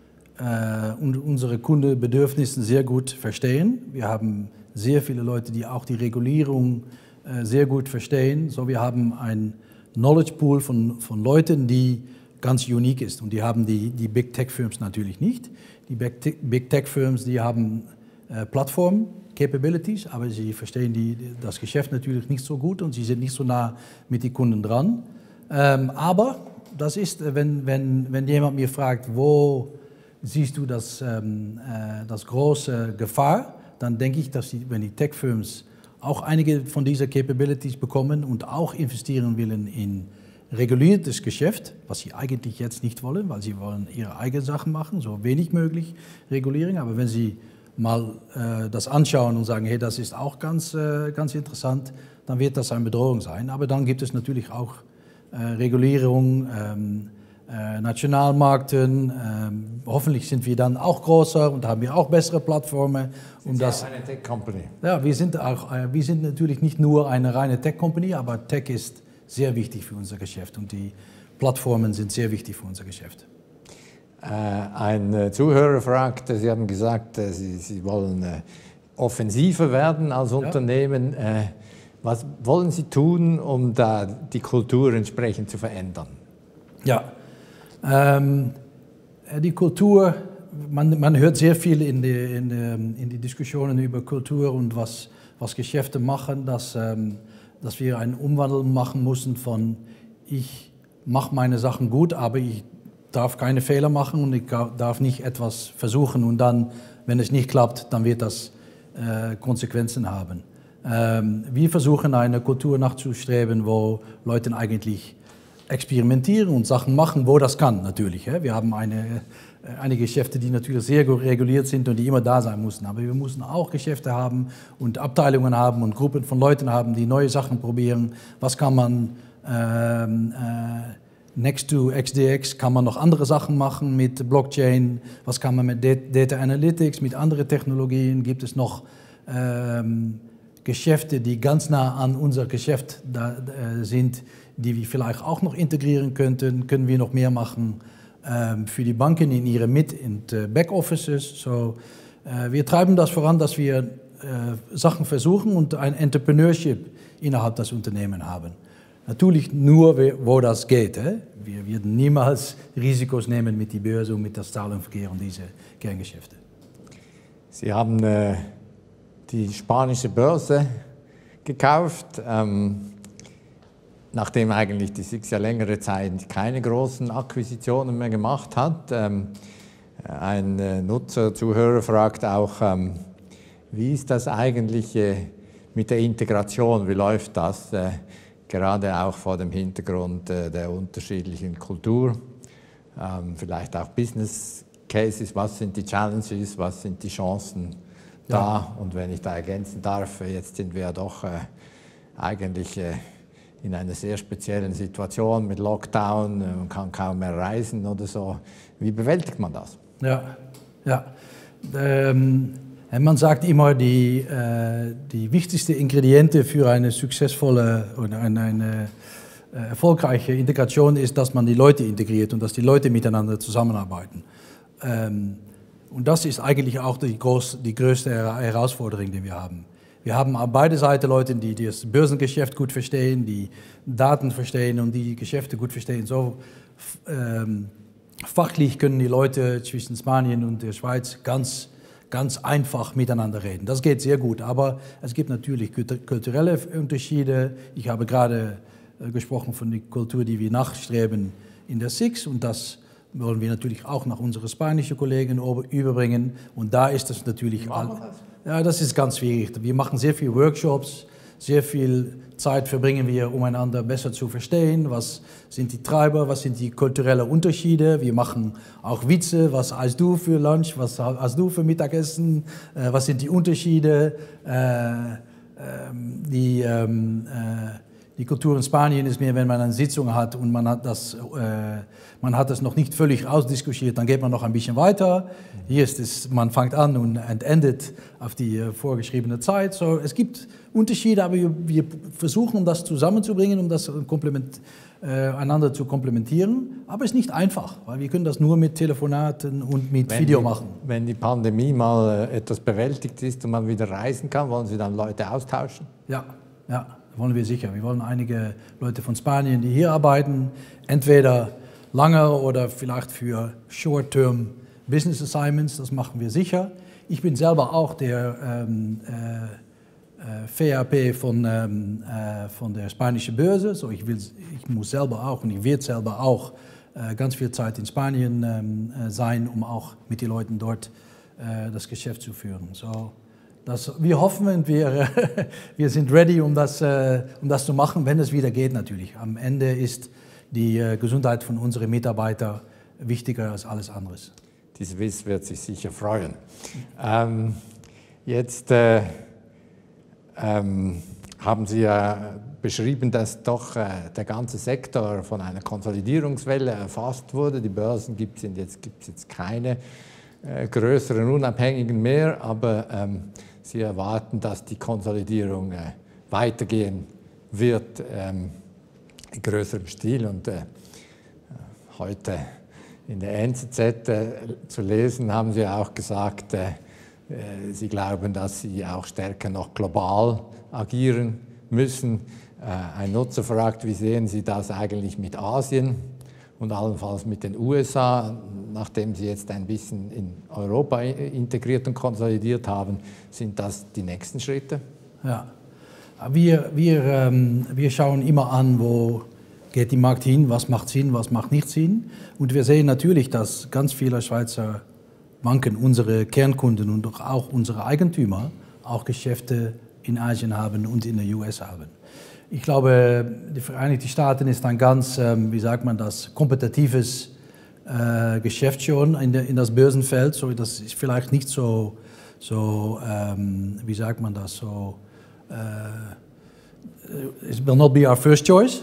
äh, und unsere Kundenbedürfnisse sehr gut verstehen. Wir haben sehr viele Leute, die auch die Regulierung sehr gut verstehen. So, wir haben ein Knowledge Pool von, von Leuten, die ganz unique ist. Und die haben die, die Big Tech Firms natürlich nicht. Die Big Tech Firms, die haben äh, Plattform Capabilities, aber sie verstehen die, das Geschäft natürlich nicht so gut und sie sind nicht so nah mit den Kunden dran. Ähm, aber das ist, wenn, wenn, wenn jemand mir fragt, wo siehst du das, ähm, äh, das große Gefahr, dann denke ich, dass die, wenn die Tech Firms auch einige von diesen Capabilities bekommen und auch investieren wollen in reguliertes Geschäft, was sie eigentlich jetzt nicht wollen, weil sie wollen ihre eigenen Sachen machen, so wenig möglich Regulierung. Aber wenn sie mal äh, das anschauen und sagen, hey, das ist auch ganz, äh, ganz interessant, dann wird das eine Bedrohung sein. Aber dann gibt es natürlich auch äh, Regulierung, ähm, äh, Nationalmärkten. Ähm, hoffentlich sind wir dann auch größer und haben wir auch bessere Plattformen. Um das,
auch eine Tech-Company?
Ja, wir sind, auch, äh, wir sind natürlich nicht nur eine reine Tech-Company, aber Tech ist sehr wichtig für unser Geschäft und die Plattformen sind sehr wichtig für unser Geschäft.
Äh, ein Zuhörer fragt, Sie haben gesagt, Sie, Sie wollen äh, offensiver werden als ja. Unternehmen. Äh, was wollen Sie tun, um da die Kultur entsprechend zu verändern?
Ja, ähm, die Kultur, man, man hört sehr viel in die, in, die, in die Diskussionen über Kultur und was, was Geschäfte machen, dass, ähm, dass wir einen Umwandel machen müssen von ich mache meine Sachen gut, aber ich darf keine Fehler machen und ich darf nicht etwas versuchen und dann, wenn es nicht klappt, dann wird das äh, Konsequenzen haben. Ähm, wir versuchen eine Kultur nachzustreben, wo Leute eigentlich experimentieren und Sachen machen, wo das kann natürlich. Wir haben eine, einige Geschäfte, die natürlich sehr reguliert sind und die immer da sein müssen. Aber wir müssen auch Geschäfte haben und Abteilungen haben und Gruppen von Leuten haben, die neue Sachen probieren. Was kann man ähm, äh, next to X D X, kann man noch andere Sachen machen mit Blockchain? Was kann man mit Data Analytics, mit anderen Technologien? Gibt es noch ähm, Geschäfte, die ganz nah an unser Geschäft da, äh, sind, die wir vielleicht auch noch integrieren könnten? Können wir noch mehr machen ähm, für die Banken in ihre Mid- und äh, Backoffices? So, Äh, wir treiben das voran, dass wir äh, Sachen versuchen und ein Entrepreneurship innerhalb des Unternehmens haben. Natürlich nur, wo das geht. Hè? Wir werden niemals Risikos nehmen mit der Börse und mit das Zahlungsverkehr und diese Kerngeschäfte.
Sie haben äh, die spanische Börse gekauft, ähm, nachdem eigentlich die S I X ja längere Zeit keine großen Akquisitionen mehr gemacht hat. Ähm, ein äh, Nutzer, Zuhörer fragt auch, ähm, wie ist das eigentlich äh, mit der Integration, wie läuft das, äh, gerade auch vor dem Hintergrund äh, der unterschiedlichen Kultur, ähm, vielleicht auch Business Cases, was sind die Challenges, was sind die Chancen da? Ja. Und wenn ich da ergänzen darf, jetzt sind wir ja doch äh, eigentlich äh, in einer sehr speziellen Situation mit Lockdown, äh, man kann kaum mehr reisen oder so. Wie bewältigt man das?
Ja, ja. Ähm, man sagt immer, die, äh, die wichtigste Ingrediente für eine succesvolle oder eine, eine äh, erfolgreiche Integration ist, dass man die Leute integriert und dass die Leute miteinander zusammenarbeiten. Ähm, und das ist eigentlich auch die, groß, die größte Herausforderung, die wir haben. Wir haben auf beide Seiten Leute, die das Börsengeschäft gut verstehen, die Daten verstehen und die Geschäfte gut verstehen. So ähm, fachlich können die Leute zwischen Spanien und der Schweiz ganz, ganz einfach miteinander reden. Das geht sehr gut, aber es gibt natürlich kulturelle Unterschiede. Ich habe gerade äh, gesprochen von der Kultur, die wir nachstreben in der S I X, und das wollen wir natürlich auch nach unseren spanischen Kollegen überbringen. Und da ist es natürlich... All, ja, das ist ganz schwierig. Wir machen sehr viele Workshops, sehr viel Zeit verbringen wir, um einander besser zu verstehen. Was sind die Treiber, was sind die kulturellen Unterschiede? Wir machen auch Witze, was hast du für Lunch, was hast du für Mittagessen, äh, was sind die Unterschiede? Äh, äh, die... Ähm, äh, Die Kultur in Spanien ist mehr, wenn man eine Sitzung hat und man hat das, äh, man hat das noch nicht völlig ausdiskutiert, dann geht man noch ein bisschen weiter. Hier ist es, man fängt an und endet auf die äh, vorgeschriebene Zeit. So, es gibt Unterschiede, aber wir, wir versuchen, um das zusammenzubringen, um das komplement, äh, einander zu komplementieren. Aber es ist nicht einfach, weil wir können das nur mit Telefonaten und mit
wenn
Video
die,
machen.
Wenn die Pandemie mal äh, etwas bewältigt ist und man wieder reisen kann, wollen Sie dann Leute austauschen?
Ja, ja. Wollen wir sicher. Wir wollen einige Leute von Spanien, die hier arbeiten, entweder lange oder vielleicht für Short-Term Business Assignments, das machen wir sicher. Ich bin selber auch der ähm, äh, V A P von, ähm, äh, von der spanischen Börse, so ich, will, ich muss selber auch und ich werde selber auch äh, ganz viel Zeit in Spanien ähm, äh, sein, um auch mit den Leuten dort äh, das Geschäft zu führen. So. Das, wir hoffen und wir, wir sind ready, um das, äh, um das zu machen, wenn es wieder geht natürlich. Am Ende ist die äh, Gesundheit von unseren Mitarbeitern wichtiger als alles andere.
Die Swiss wird sich sicher freuen. Ähm, jetzt äh, ähm, haben Sie ja beschrieben, dass doch äh, der ganze Sektor von einer Konsolidierungswelle erfasst wurde. Die Börsen gibt es jetzt, gibt's jetzt keine äh, größeren Unabhängigen mehr, aber ähm, Sie erwarten, dass die Konsolidierung äh, weitergehen wird ähm, in größerem Stil. Und äh, heute in der N Z Z äh, zu lesen, haben Sie auch gesagt, äh, äh, Sie glauben, dass Sie auch stärker noch global agieren müssen. Äh, ein Nutzer fragt, wie sehen Sie das eigentlich mit Asien und allenfalls mit den U S A, nachdem Sie jetzt ein bisschen in Europa integriert und konsolidiert haben, sind das die nächsten Schritte?
Ja, wir, wir, ähm, wir schauen immer an, wo geht die Markt hin, was macht Sinn, was macht nicht Sinn. Und wir sehen natürlich, dass ganz viele Schweizer Banken, unsere Kernkunden und auch unsere Eigentümer, auch Geschäfte in Asien haben und in den U S haben. Ich glaube, die Vereinigten Staaten ist ein ganz, ähm, wie sagt man das, kompetitives Äh, Geschäft schon in, der, in das Börsenfeld. So, das ist vielleicht nicht so, so ähm, wie sagt man das, so, äh, it will not be our first choice.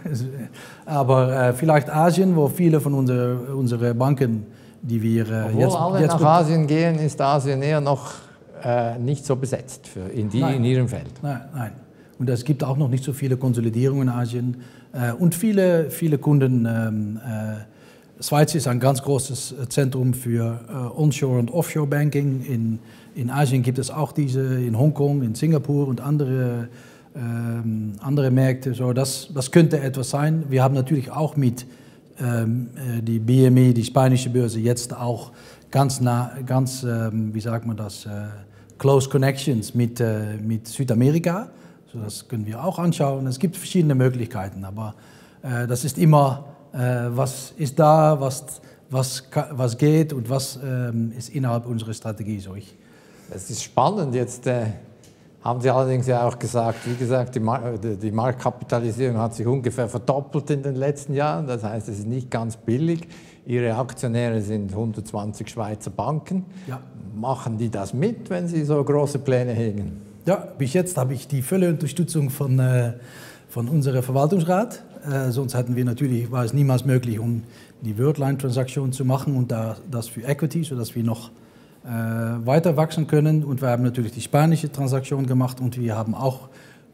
Aber äh, vielleicht Asien, wo viele von unseren unsere Banken, die wir äh,
Obwohl
jetzt...
alle
jetzt
nach Asien gehen, ist Asien eher noch äh, nicht so besetzt für in, die, in ihrem Feld.
Nein, nein. Und es gibt auch noch nicht so viele Konsolidierungen in Asien. Äh, und viele, viele Kunden... Ähm, äh, Schweiz ist ein ganz großes Zentrum für äh, Onshore- und Offshore-Banking. In, in Asien gibt es auch diese, in Hongkong, in Singapur und andere, ähm, andere Märkte. So, das, das könnte etwas sein. Wir haben natürlich auch mit ähm, die B M E, die spanische Börse, jetzt auch ganz nah, ganz, ähm, wie sagt man das, äh, close connections mit, äh, mit Südamerika. So, das können wir auch anschauen. Es gibt verschiedene Möglichkeiten, aber äh, das ist immer, äh, was ist da, was, was, was geht und was ähm, ist innerhalb unserer Strategie. So, ich,
Es ist spannend. Jetzt äh, haben Sie allerdings ja auch gesagt, wie gesagt, die, Mar die Marktkapitalisierung hat sich ungefähr verdoppelt in den letzten Jahren. Das heißt, es ist nicht ganz billig. Ihre Aktionäre sind hundertzwanzig Schweizer Banken.
Ja.
Machen die das mit, wenn Sie so große Pläne hegen?
Ja, bis jetzt habe ich die volle Unterstützung von, äh, von unserem Verwaltungsrat. Äh, sonst hätten wir natürlich, war es niemals möglich, um die Worldline-Transaktion zu machen und da, das für Equity, sodass wir noch äh, weiter wachsen können. Und wir haben natürlich die spanische Transaktion gemacht und wir haben auch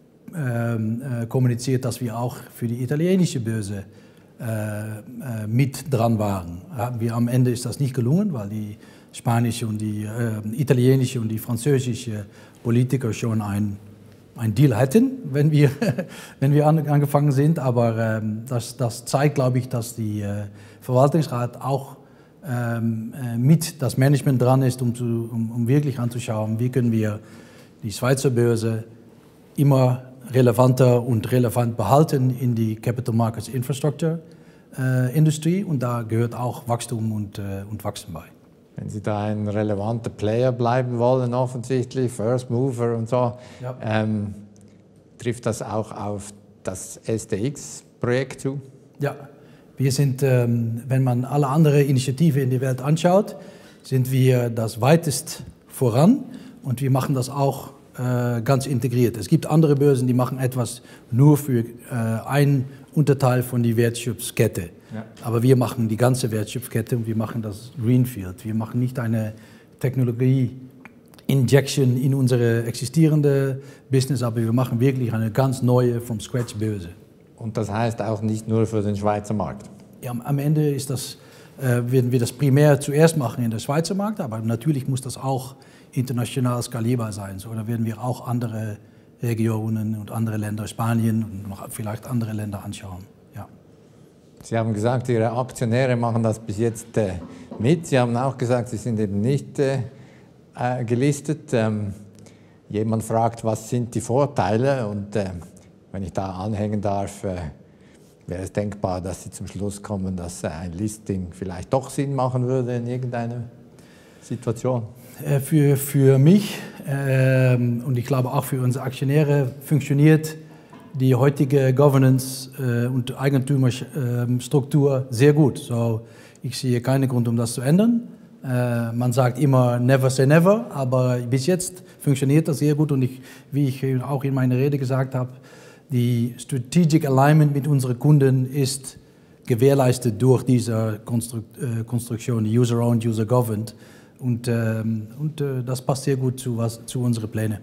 ähm, äh, kommuniziert, dass wir auch für die italienische Börse äh, äh, mit dran waren. Haben wir, am Ende ist das nicht gelungen, weil die spanische und die äh, italienische und die französische Politiker schon ein, ein Deal hätten, wenn wir, wenn wir an, angefangen sind. Aber ähm, das, das zeigt, glaube ich, dass die äh, Verwaltungsrat auch ähm, äh, mit das Management dran ist, um, zu, um, um wirklich anzuschauen, wie können wir die Schweizer Börse immer relevanter und relevant behalten in die Capital Markets Infrastructure äh, Industrie. Und da gehört auch Wachstum und, äh, und Wachstum bei.
Wenn Sie da ein relevanter Player bleiben wollen, offensichtlich, First Mover und so,
ja.
ähm, trifft das auch auf das S D X-Projekt zu?
Ja, wir sind, ähm, wenn man alle anderen Initiativen in der Welt anschaut, sind wir das weitest voran und wir machen das auch äh, ganz integriert. Es gibt andere Börsen, die machen etwas nur für äh, ein Unterteil von der Wertschöpfkette. Ja. Aber wir machen die ganze Wertschöpfkette und wir machen das Greenfield. Wir machen nicht eine Technologie-Injection in unsere existierende Business, aber wir machen wirklich eine ganz neue, from scratch Börse.
Und das heißt auch nicht nur für den Schweizer Markt?
Ja, am Ende ist das, äh, werden wir das primär zuerst machen in der Schweizer Markt, aber natürlich muss das auch international skalierbar sein. So, da werden wir auch andere Regionen und andere Länder, Spanien und noch vielleicht andere Länder anschauen. Ja.
Sie haben gesagt, Ihre Aktionäre machen das bis jetzt äh, mit. Sie haben auch gesagt, Sie sind eben nicht äh, äh, gelistet. Ähm, jemand fragt, was sind die Vorteile? Und äh, wenn ich da anhängen darf, äh, wäre es denkbar, dass Sie zum Schluss kommen, dass äh, ein Listing vielleicht doch Sinn machen würde in irgendeiner Situation?
Für, für mich äh, und ich glaube auch für unsere Aktionäre funktioniert die heutige Governance äh, und Eigentümerstruktur sehr gut. So, ich sehe keinen Grund, um das zu ändern. Äh, man sagt immer never say never, aber bis jetzt funktioniert das sehr gut und ich, wie ich auch in meiner Rede gesagt habe, die Strategic Alignment mit unseren Kunden ist gewährleistet durch diese Konstru äh, Konstruktion, User-Owned, User-Governed. Und, ähm, und äh, das passt sehr gut zu, was, zu unseren Plänen.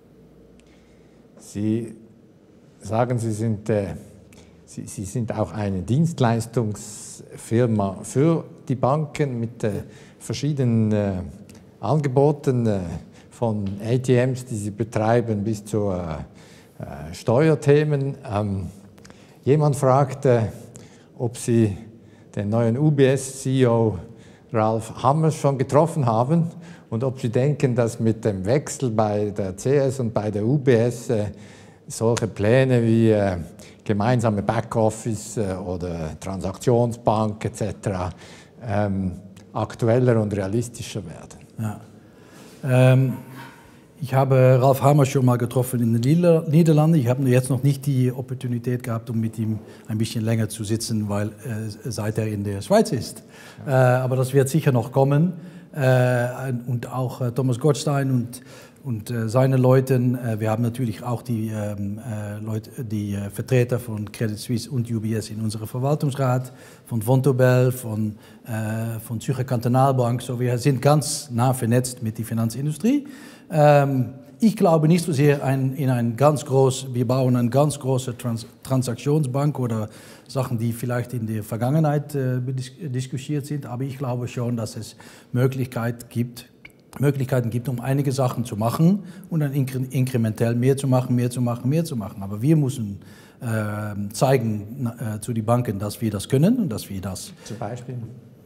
Sie sagen, Sie sind, äh, Sie, Sie sind auch eine Dienstleistungsfirma für die Banken mit äh, verschiedenen äh, Angeboten, äh, von A T Ms, die Sie betreiben, bis zu äh, äh, Steuerthemen. Ähm, jemand fragte, ob Sie den neuen U B S-C E O Ralph Hamers schon getroffen haben und ob Sie denken, dass mit dem Wechsel bei der C S und bei der U B S äh, solche Pläne wie äh, gemeinsame Backoffice äh, oder Transaktionsbank et cetera ähm, aktueller und realistischer werden.
Ja. Ähm, ich habe Ralph Hamers schon mal getroffen in den Niederlanden. Ich habe jetzt noch nicht die Opportunität gehabt, um mit ihm ein bisschen länger zu sitzen, weil äh, seit er in der Schweiz ist. Äh, aber das wird sicher noch kommen. Äh, und auch äh, Thomas Gottstein und, und äh, seine Leute. Äh, wir haben natürlich auch die, ähm, äh, Leute, die äh, Vertreter von Credit Suisse und U B S in unserem Verwaltungsrat, von Vontobel, von, äh, von Zürcher Kantonalbank. So, wir sind ganz nah vernetzt mit der Finanzindustrie. Ähm, ich glaube nicht so sehr ein, in ein ganz groß, wir bauen eine ganz große Trans Transaktionsbank oder Sachen, die vielleicht in der Vergangenheit äh, diskutiert sind, aber ich glaube schon, dass es Möglichkeit gibt, Möglichkeiten gibt, um einige Sachen zu machen und dann inkre inkrementell mehr zu machen, mehr zu machen, mehr zu machen. Aber wir müssen äh, zeigen äh, zu den Banken, dass wir das können und dass wir das...
Zum Beispiel?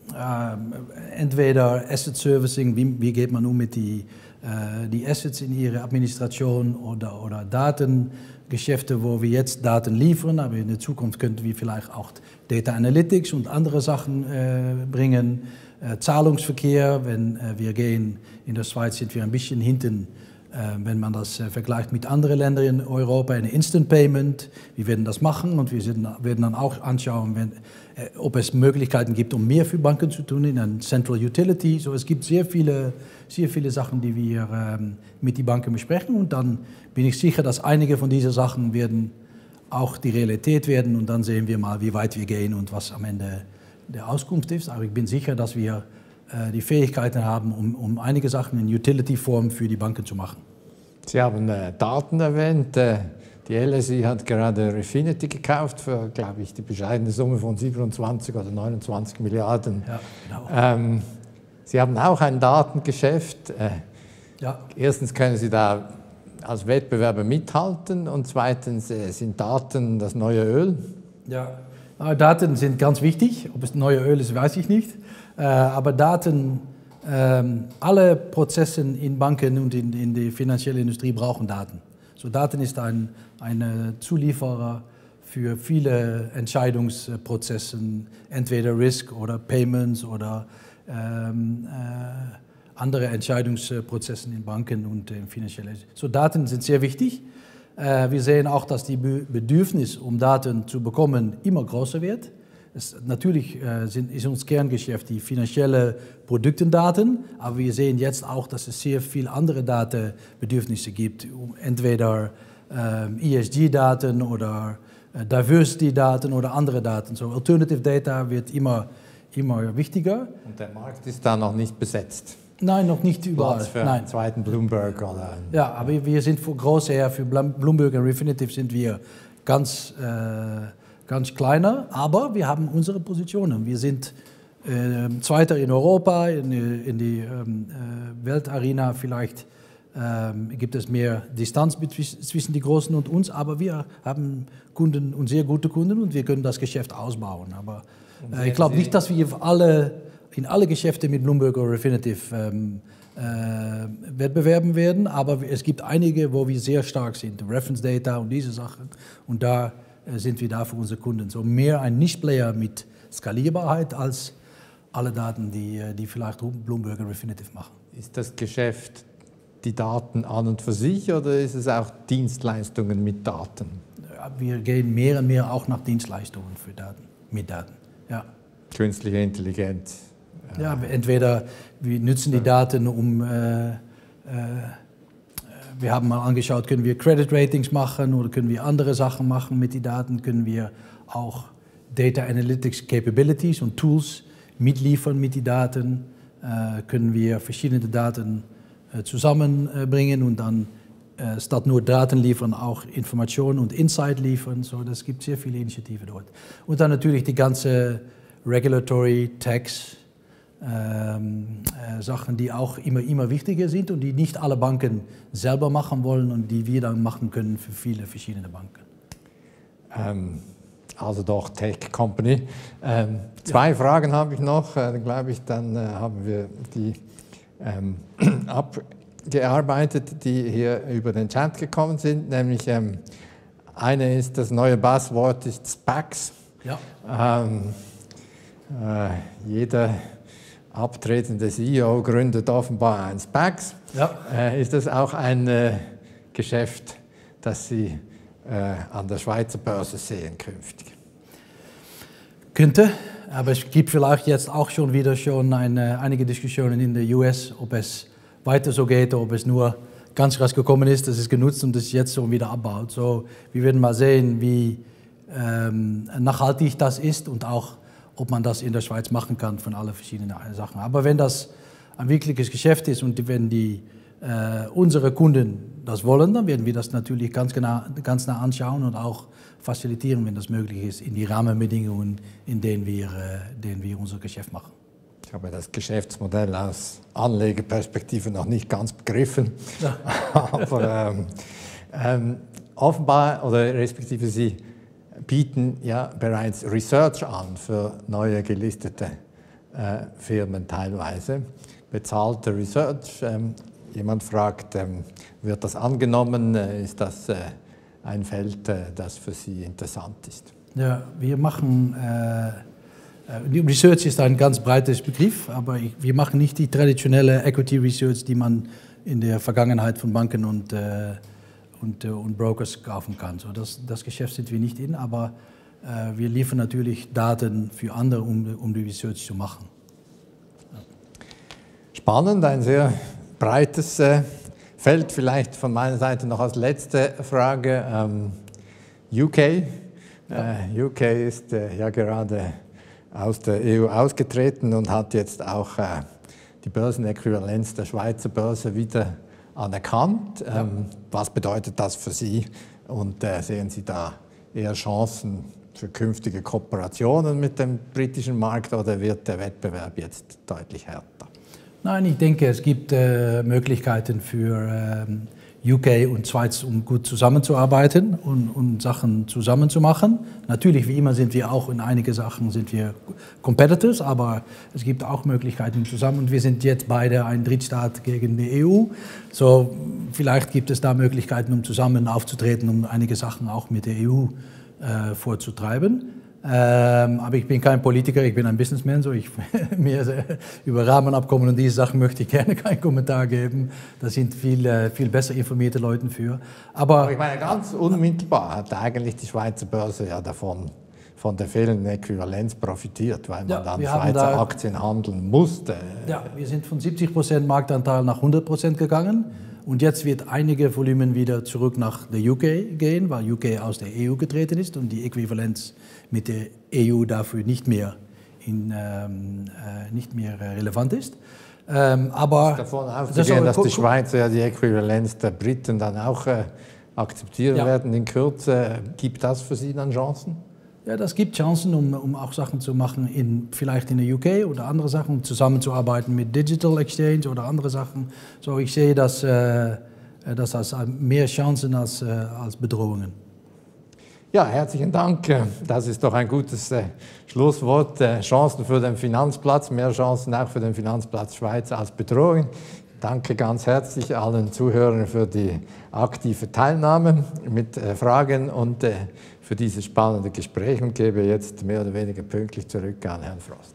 Äh, entweder Asset Servicing, wie, wie geht man um mit die, äh, die Assets in ihre Administration oder, oder Datengeschäfte, wo wir jetzt Daten liefern, aber in der Zukunft könnten wir vielleicht auch Data Analytics und andere Sachen äh, bringen. Äh, Zahlungsverkehr, wenn äh, wir gehen, in der Schweiz sind wir ein bisschen hinten, äh, wenn man das äh, vergleicht mit anderen Ländern in Europa, eine Instant Payment. Wir werden das machen und wir sind, werden dann auch anschauen, wenn, äh, ob es Möglichkeiten gibt, um mehr für Banken zu tun in einer Central Utility. So, es gibt sehr viele, sehr viele Sachen, die wir ähm, mit den Banken besprechen und dann bin ich sicher, dass einige von diesen Sachen werden auch die Realität werden und dann sehen wir mal, wie weit wir gehen und was am Ende der Auskunft ist, aber ich bin sicher, dass wir äh, die Fähigkeiten haben, um, um einige Sachen in Utility-Form für die Banken zu machen.
Sie haben äh, Daten erwähnt. Äh, die L S I hat gerade Refinity gekauft für, glaube ich, die bescheidene Summe von siebenundzwanzig oder neunundzwanzig Milliarden.
Ja, genau.
Ähm, Sie haben auch ein Datengeschäft. Äh,
ja.
Erstens können Sie da als Wettbewerber mithalten und zweitens äh, sind Daten das neue Öl.
Ja. Daten sind ganz wichtig, ob es neue Öl ist, weiß ich nicht. Aber Daten, alle Prozesse in Banken und in, in der finanziellen Industrie brauchen Daten. So Daten ist ein, ein Zulieferer für viele Entscheidungsprozesse, entweder Risk oder Payments oder ähm, äh, andere Entscheidungsprozesse in Banken und in finanziellen. So Daten sind sehr wichtig. Wir sehen auch, dass die Bedürfnis, um Daten zu bekommen, immer größer wird. Es, natürlich äh, sind, ist uns Kerngeschäft die finanzielle Produktendaten, aber wir sehen jetzt auch, dass es sehr viele andere Datenbedürfnisse gibt, entweder äh, E S G-Daten oder äh, Diversity-Daten oder andere Daten. So Alternative Data wird immer, immer wichtiger.
Und der Markt ist da noch nicht besetzt.
Nein, noch nicht überall.
Platz für
Nein.
einen zweiten Bloomberg oder einen.
Ja, aber wir sind für Großherr, für Bloomberg und Refinitiv sind wir ganz, äh, ganz kleiner, aber wir haben unsere Positionen. Wir sind äh, Zweiter in Europa, in, in die ähm, äh, Weltarena vielleicht ähm, gibt es mehr Distanz zwischen die Großen und uns, aber wir haben Kunden und sehr gute Kunden und wir können das Geschäft ausbauen. Aber äh, ich glaube nicht, dass wir alle in alle Geschäfte mit Bloomberg oder Refinitiv ähm, äh, wettbewerben werden, aber es gibt einige, wo wir sehr stark sind, Reference Data und diese Sachen, und da äh, sind wir da für unsere Kunden. So mehr ein Niche-Player mit Skalierbarkeit als alle Daten, die, die vielleicht Bloomberg oder Refinitiv machen.
Ist das Geschäft die Daten an und für sich oder ist es auch Dienstleistungen mit Daten?
Wir gehen mehr und mehr auch nach Dienstleistungen für Daten, mit Daten, ja.
Künstliche Intelligenz.
Ja, entweder wir nutzen die Daten, um, äh, äh, wir haben mal angeschaut, können wir Credit Ratings machen oder können wir andere Sachen machen mit den Daten, können wir auch Data Analytics Capabilities und Tools mitliefern mit den Daten, äh, können wir verschiedene Daten äh, zusammenbringen und dann äh, statt nur Daten liefern, auch Informationen und Insight liefern. So, das gibt sehr viele Initiativen dort. Und dann natürlich die ganze Regulatory, Tax, Ähm, äh, Sachen, die auch immer, immer wichtiger sind und die nicht alle Banken selber machen wollen und die wir dann machen können für viele verschiedene Banken.
Ähm, also doch Tech Company. Ähm, zwei ja. Fragen habe ich noch, äh, glaube ich, dann äh, haben wir die ähm, abgearbeitet, die hier über den Chat gekommen sind. Nämlich ähm, eine ist, das neue Buzzword ist SPACs.
Ja.
Ähm, äh, jeder abtretende C E O gründet offenbar ein SPACs.
Ja.
Äh, ist das auch ein äh, Geschäft, das Sie äh, an der Schweizer Börse sehen künftig?
Könnte, aber es gibt vielleicht jetzt auch schon wieder schon eine, einige Diskussionen in der U S, ob es weiter so geht, ob es nur ganz rasch gekommen ist, das ist genutzt und das jetzt schon wieder abbaut. So, wir werden mal sehen, wie ähm, nachhaltig das ist und auch ob man das in der Schweiz machen kann von allen verschiedenen Sachen. Aber wenn das ein wirkliches Geschäft ist und wenn die, äh, unsere Kunden das wollen, dann werden wir das natürlich ganz, genau, ganz nah anschauen und auch facilitieren, wenn das möglich ist, in die Rahmenbedingungen, in denen wir, äh, denen wir unser Geschäft machen.
Ich habe das Geschäftsmodell aus Anlegerperspektive noch nicht ganz begriffen, ja. aber ähm, ähm, offenbar oder respektive Sie bieten ja bereits Research an für neue gelistete äh, Firmen teilweise. Bezahlte Research. Ähm, jemand fragt, ähm, wird das angenommen? Äh, ist das äh, ein Feld, äh, das für Sie interessant ist?
Ja, wir machen, äh, Research ist ein ganz breites Begriff, aber ich, wir machen nicht die traditionelle Equity Research, die man in der Vergangenheit von Banken und äh, Und, äh, und Brokers kaufen kann. So, das, das Geschäft sind wir nicht in, aber äh, wir liefern natürlich Daten für andere, um, um die Research zu machen. Ja.
Spannend, ein sehr breites äh, Feld. Vielleicht von meiner Seite noch als letzte Frage. Ähm, U K. Ja. Äh, U K ist äh, ja gerade aus der E U ausgetreten und hat jetzt auch äh, die Börsenäquivalenz der Schweizer Börse wieder anerkannt. Ja. Ähm, was bedeutet das für Sie und äh, sehen Sie da eher Chancen für künftige Kooperationen mit dem britischen Markt oder wird der Wettbewerb jetzt deutlich härter?
Nein, ich denke, es gibt äh, Möglichkeiten für ähm, U K und Schweiz, um gut zusammenzuarbeiten und, und Sachen zusammenzumachen. Natürlich, wie immer, sind wir auch in einige Sachen sind wir Competitors, aber es gibt auch Möglichkeiten zusammen. Und wir sind jetzt beide ein Drittstaat gegen die E U. So, vielleicht gibt es da Möglichkeiten, um zusammen aufzutreten, um einige Sachen auch mit der E U äh, vorzutreiben. Ähm, aber ich bin kein Politiker, ich bin ein Businessman. So ich, mir, über Rahmenabkommen und diese Sachen möchte ich gerne keinen Kommentar geben. Da sind viel, äh, viel besser informierte Leute für. Aber,
aber ich meine, ganz unmittelbar hat eigentlich die Schweizer Börse ja davon, von der fehlenden Äquivalenz profitiert, weil man ja, dann Schweizer da, Aktien handeln musste.
Ja, wir sind von siebzig Prozent Marktanteil nach hundert Prozent gegangen. Und jetzt wird einige Volumen wieder zurück nach der U K gehen, weil U K aus der E U getreten ist und die Äquivalenz mit der E U dafür nicht mehr, in, ähm, äh, nicht mehr relevant ist. Ähm, aber
davon auszugehen, das dass die Schweizer ja die Äquivalenz der Briten dann auch äh, akzeptieren ja. werden in Kürze, gibt das für Sie dann Chancen?
Ja, das gibt Chancen, um, um auch Sachen zu machen, in, vielleicht in der U K oder andere Sachen, um zusammenzuarbeiten mit Digital Exchange oder andere Sachen. So, ich sehe das, äh, das als mehr Chancen als, äh, als Bedrohungen.
Ja, herzlichen Dank. Das ist doch ein gutes äh, Schlusswort. Äh, Chancen für den Finanzplatz, mehr Chancen auch für den Finanzplatz Schweiz als Bedrohungen. Danke ganz herzlich allen Zuhörern für die aktive Teilnahme mit äh, Fragen und äh, für dieses spannende Gespräch und gebe jetzt mehr oder weniger pünktlich zurück an Herrn Frost.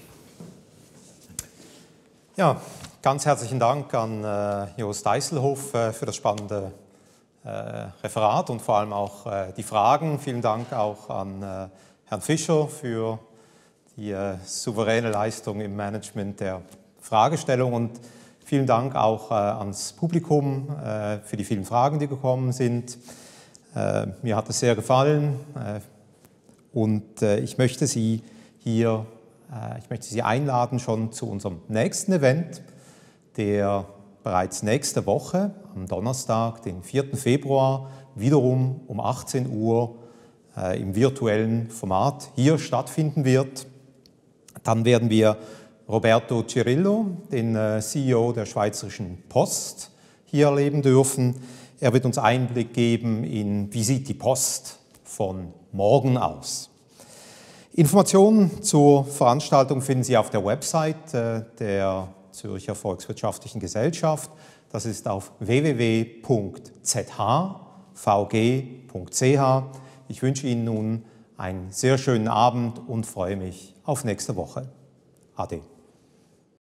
Ja, ganz herzlichen Dank an äh, Joost Eisselhoff äh, für das spannende äh, Referat und vor allem auch äh, die Fragen. Vielen Dank auch an äh, Herrn Fischer für die äh, souveräne Leistung im Management der Fragestellung und vielen Dank auch äh, ans Publikum äh, für die vielen Fragen, die gekommen sind. Äh, mir hat es sehr gefallen äh, und äh, ich möchte Sie hier, äh, ich möchte Sie einladen schon zu unserem nächsten Event, der bereits nächste Woche am Donnerstag, den vierten Februar, wiederum um achtzehn Uhr äh, im virtuellen Format hier stattfinden wird. Dann werden wir Roberto Cirillo, den äh, C E O der Schweizerischen Post, hier erleben dürfen. Er wird uns Einblick geben in, wie sieht die Post von morgen aus. Informationen zur Veranstaltung finden Sie auf der Website äh, der Zürcher Volkswirtschaftlichen Gesellschaft. Das ist auf w w w punkt z h v g punkt c h. Ich wünsche Ihnen nun einen sehr schönen Abend und freue mich auf nächste Woche. Ade.